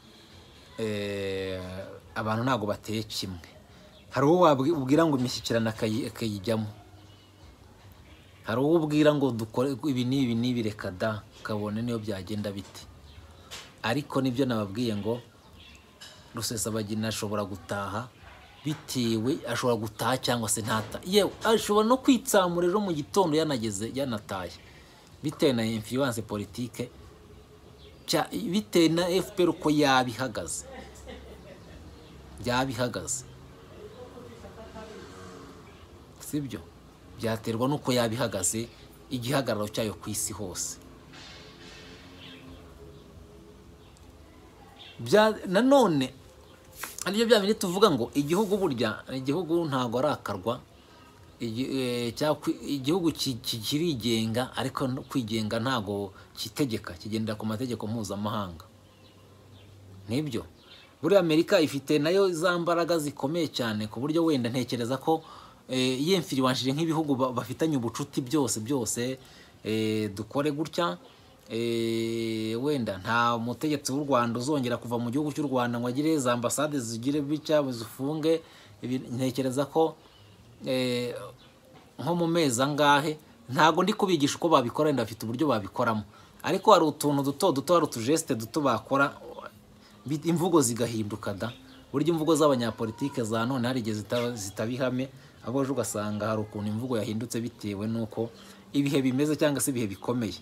eh abantu ntago bateye kimwe. Hari uwo wabwira ngo imishyikirana akayijyamo, hari uwo ubwira ngo dukore ibi n'ibi n'ibi reka da kabone niyo byagenda bite. Ariko nibyo nababwiye ngo Rusesabagina ashobora gutaha bitewe, ashobora gutaha cyangwa se ntata, yewe ashobora no kwitsamura ejo mu gitondo yanageze yanataye, bitewe na influence politique bitewe na F P R uko yabihagaze byabihagaze sibyo, byaterwa nuko yabihagaze igihagararo cyayo ku isi hose. Bya nanone ariyo bya bindi tuvuga ngo igihugu burya igihugu ntago arakarwa, igihugu kikirigenga ariko kwigenga ntago kitegeka, kigendera ku mategeko mpuzamahanga. Nibyo buri Amerika ifite nayo zambaraga zikomeye cyane ku buryo wenda ntekereza ko yemfiriwanshije nk'ibihugu bafitanye ubucuti byose byose dukore gutya. Eh wenda nta mutegetsi w'u Rwanda uzongera kuva mu gihugu cy'u Rwanda ngo agire za ambassade zigire bica zifunge. Ntekereza ko eh nko mu mezi angahe, ntago ndi kubigisha uko babikora, ndafite uburyo babikoramo, ariko hari utuntu duto duto, hari utugeste duto bakora imvugo zigahinduka da. Buryo imvugo z'abanyapolitike za none hari igihe zitabihame, aboje ugasanga hari ukuntu imvugo yahindutse bitewe nuko ibihe bimeze cyangwa se ibihe bikomeye.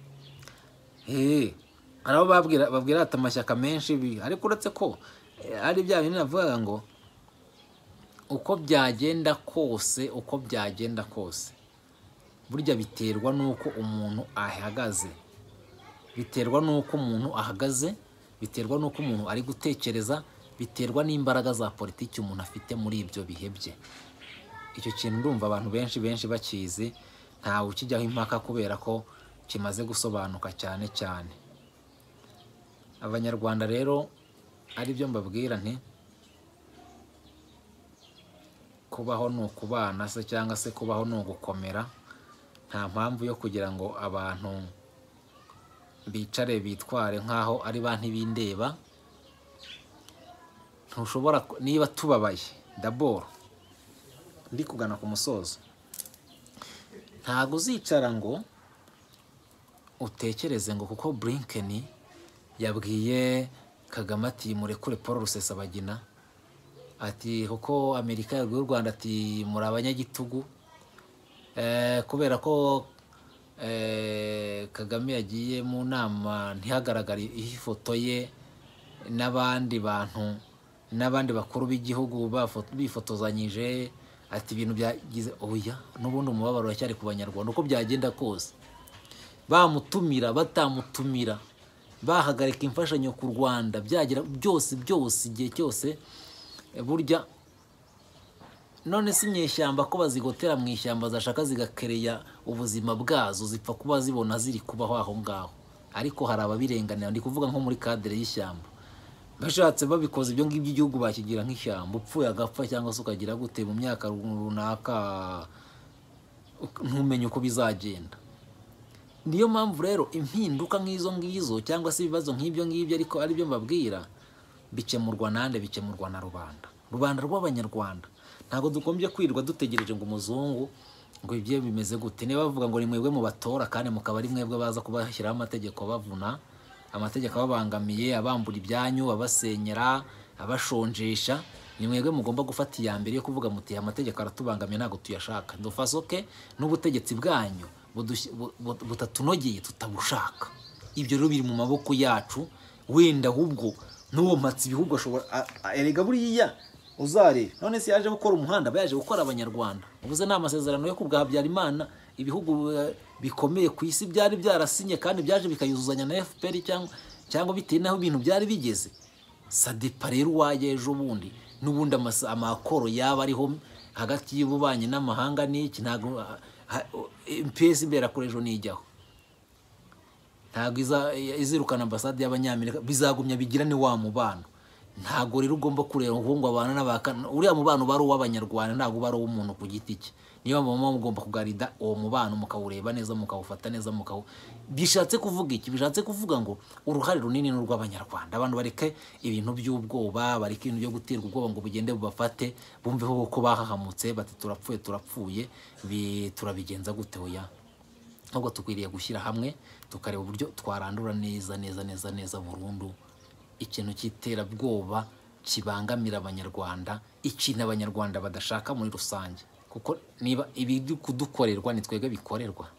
Eh arabo babwira babwira ati amashyaka menshi, ariko uretse ko ari bya bintu navuga ngo uko byagenda kose uko byagenda kose burya biterwa nuko umuntu ahagaze, biterwa nuko umuntu ahagaze, biterwa nuko umuntu ari gutekereza, biterwa n'imbaraga za politiki umuntu afite muri ibyo bihe bye. Icyo kintu ndumva abantu benshi benshi bakizi, nta ukijyaho impaka kubera ko kimaze gusobanuka cyane cyane. Abanyarwanda rero ari byo mbabwira nti kubaho ni ukubana se cyangwa se kubaho ni ugukomera. Nta mpamvu yo kugira ngo abantu bicare bitware nk'aho ari ba ntibindeba. Ntushobora niba tubabaye d'abord ndi kugana ku musozo, ntago uzicara ngo utekereze ngo kuko Blinken yabwiye Kagame ati murekure Paul Rusesabagina, ati kuko Amerika yabwiye u Rwanda ati muri abanyagitugu, eh kubera ko eh Kagame yagiye mu nama ntihagaragara ifoto ye n'abandi bantu n'abandi bakuru b'igihugu bifotozanyije, ati ibintu byagize oya n'ubundi umubabaro cyari ku Banyarwanda uko byagenda kose, bamutumira batamutumira, bahagarika imfashanyo ku Rwanda, byagira byose byose igihe cyose burya. None si nyeshyamba ko bazigotera mu ishyamba zashaka zigakereya ubuzima bwazo, zipfa kuba zibona ziri kubaho aho ngaho, ariko hari ababirenganira. Ndi kuvuga nko muri cadre y'ishyamba, bashatse babikoze ibyo ngibyo igihugu bakigira nk'ishyamba, upfuye agapfa cyangwa se ukagira gute mu myaka runaka ntumenye uko bizagenda. Niyo mpamvu rero impinduka nk'izo ngizo cyangwa se ibibazo nk'ibyo ngibyo ariko ari byo mbabwira bikemurwa nande, bikemurwa na rubanda, rubanda rw'Abanyarwanda. Ntago dukombye kwirwa dutegereje ngo umuzungu ngo ibye bimeze gute. Niba bavuga ngo ni mwebwe mu batora kandi mukaba ari mwebwe baza kubashyiraho amategeko bavuna, amategeko ababangamiye, abambura ibyanyu, abasenyera, abashonjesha, ni mwebwe mugomba gufata iya mbere yo kuvuga muti amategeko aratubangamiye ntago tuyashaka, dufasoke n'ubutegetsi bwanyu butatunogeye tutabushaka. Ibyo rero biri mu maboko yacu. Wenda ahubwo n'uwo matsi ibihugu ashobora erega buriya uzare none se yaje gukora umuhanda, bayaje gukora Abanyarwanda. Ubuze nta masezerano yo kubwa Habyarimana ibihugu bikomeye ku isi byari byarasinye kandi byaje bikayuzuzanya na F P R cyangwa cyangwa bitewe naho ibintu byari bigeze. Sadepa rero waje ejo bundi n'ubundi amakoro yaba ariho hagati y'ububanye n'amahanga n'iki, ntago M P S imbera kuri ejo nijyaho, ntago izirukana ambasade y'Abanyamerika, bizagumya bigirane wa mubano. Ntago rero ugomba kureba ngo abana n'abakana uriya mubano bari uw'Abanyarwanda, ntago bari umuntu ku giti cye. Niyo mama mugomba kugarida uwo mubano mukawureba neza, mukawufata neza, mukawu bishatse kuvuga iki? Bishatse kuvuga ngo uruhare runini n'urw'Abanyarwanda. Abantu bareke ibintu by'ubwoba, bareke ibintu byo guterwa ubwoba ngo bugende bubafate, bumveho uko bahahamutse bati turapfuye turapfuye turabigenza gute. Oya, ahubwo tukwiriye gushyira hamwe tukareba uburyo twarandura neza neza neza neza burundu ikintu cy'iterabwoba kibangamira Abanyarwanda, ikintu Abanyarwanda badashaka muri rusange. Kuko niba ibiri kudukorerwa ni twebwe bikorerwa.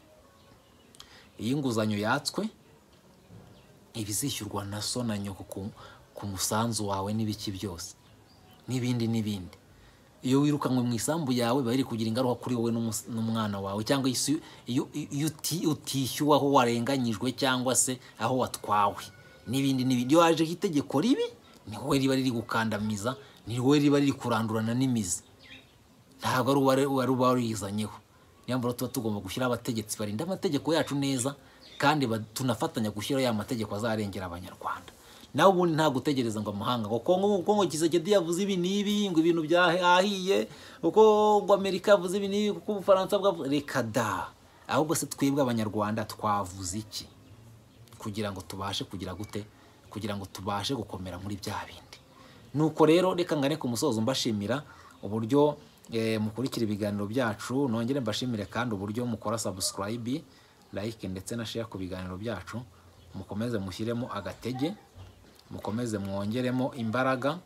Iyi nguzanyo yatswe ibizishyurwa na so na nyoko ku musanzu wawe n'ibiki byose n'ibindi n'ibindi. Iyo wirukanwe mu isambu yawe bari kugira ingaruka kuri wowe n'umwana wawe, cyangwa iyo utishyuwe aho warenganyijwe cyangwa se aho watwawe n'ibindi n'ibindi. Iyo haje itegeko ribi ni wowe riba riri gukandamiza, ni wowe riba riri kurandurana n'imizi, ntabwo ari uwari warizanyeho. Niyo mpamvu tuba tugomba gushyira abategetsi barinda amategeko yacu neza, kandi tunafatanya gushyira ya mategeko azarengera Abanyarwanda. Nawe ubundi nta gutegereza ngo amahanga ngo Kongo Kongo Kisekedi yavuze ibi n'ibi ngo ibintu byahahiye, uko ngo Amerika yavuze ibi n'ibi, kuko Ubufaransa bwavuze. Reka da, ahubwo se twebwe Abanyarwanda twavuze iki kugira ngo tubashe kugira gute, kugira ngo tubashe gukomera muri bya bindi. Nuko rero reka ngane ku musozo mbashimira uburyo eh, mukurikira ibiganiro byacu. Nongere mbashimire kandi uburyo mukora subscribe, like ndetse na share ku biganiro byacu. Mukomeze mushyiremo agatege, mukomeze mwongeremo imbaraga,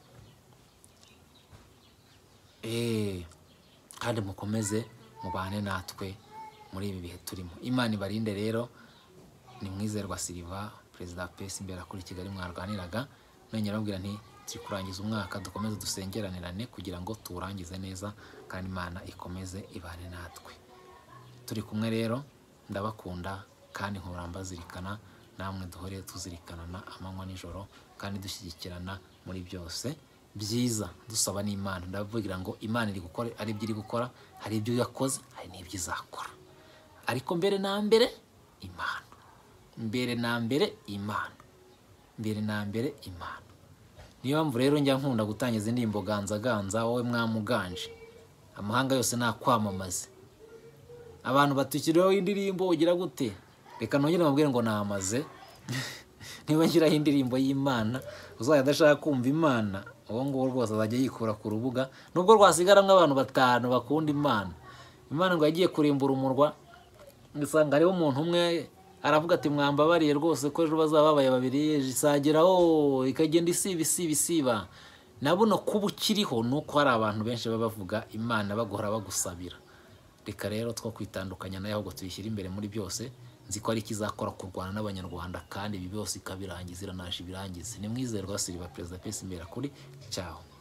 eh kandi mukomeze mubane natwe muri ibi bihe turimo. Imana ibarinde rero. Ni Mwizerwa Silva, Perezida P S imbera kuri Kigali mwarwaniraga. None nyarabwira nti turi kurangiza umwaka, dukomeze dusengeranirane kugira ngo turangize neza kandi Imana ikomeze ibane natwe. Turi kumwe rero, ndabakunda kandi nkuramba zirikana, namwe duhore tuzirikanana amanywa nijoro kandi dushyigikirana muri byose byiza, dusaba n'Imana. Ndavugira ngo Imana iri gukora, ari ibyo iri gukora, hari ibyo yakoze, hari n'ibyo izakora. Ariko mbere na mbere Imana, mbere na mbere Imana, mbere na mbere Imana. Niyo mpamvu rero njya nkunda gutangiza indirimbo ganza ganza wowe mwamuganje. amahanga yose nakwamamaze. Abantu batukiriho indirimbo ugira gute? Reka nongere mabwire ngo namaze. Niba nshiraho indirimbo y'Imana uzajya adashaka kumva Imana, uwo ngo rwose azajya yikura ku rubuga, nubwo rwasigaramwe abantu batanu bakunda Imana. Imana ngo yagiye kurimbura umurwa, ngisanga hariho umuntu umwe aravuga ati mwambabariye rwose ko ejo bazababaye babiri, isageraho ikagenda isiba isiba isiba. Nabuno kuba ukiriho nuko hari abantu benshi baba bavuga Imana bagora bagusabira. Reka rero two kwitandukanya nayo ahubwo tuyishyira imbere muri byose. Nzi ko ari kizakora kurwana n'abanyarwanda kandi ibi byose ikabirangiza iranaje ibirangize. Ni mwizerwa Silva Perezida Peace Mbera kuri ciao.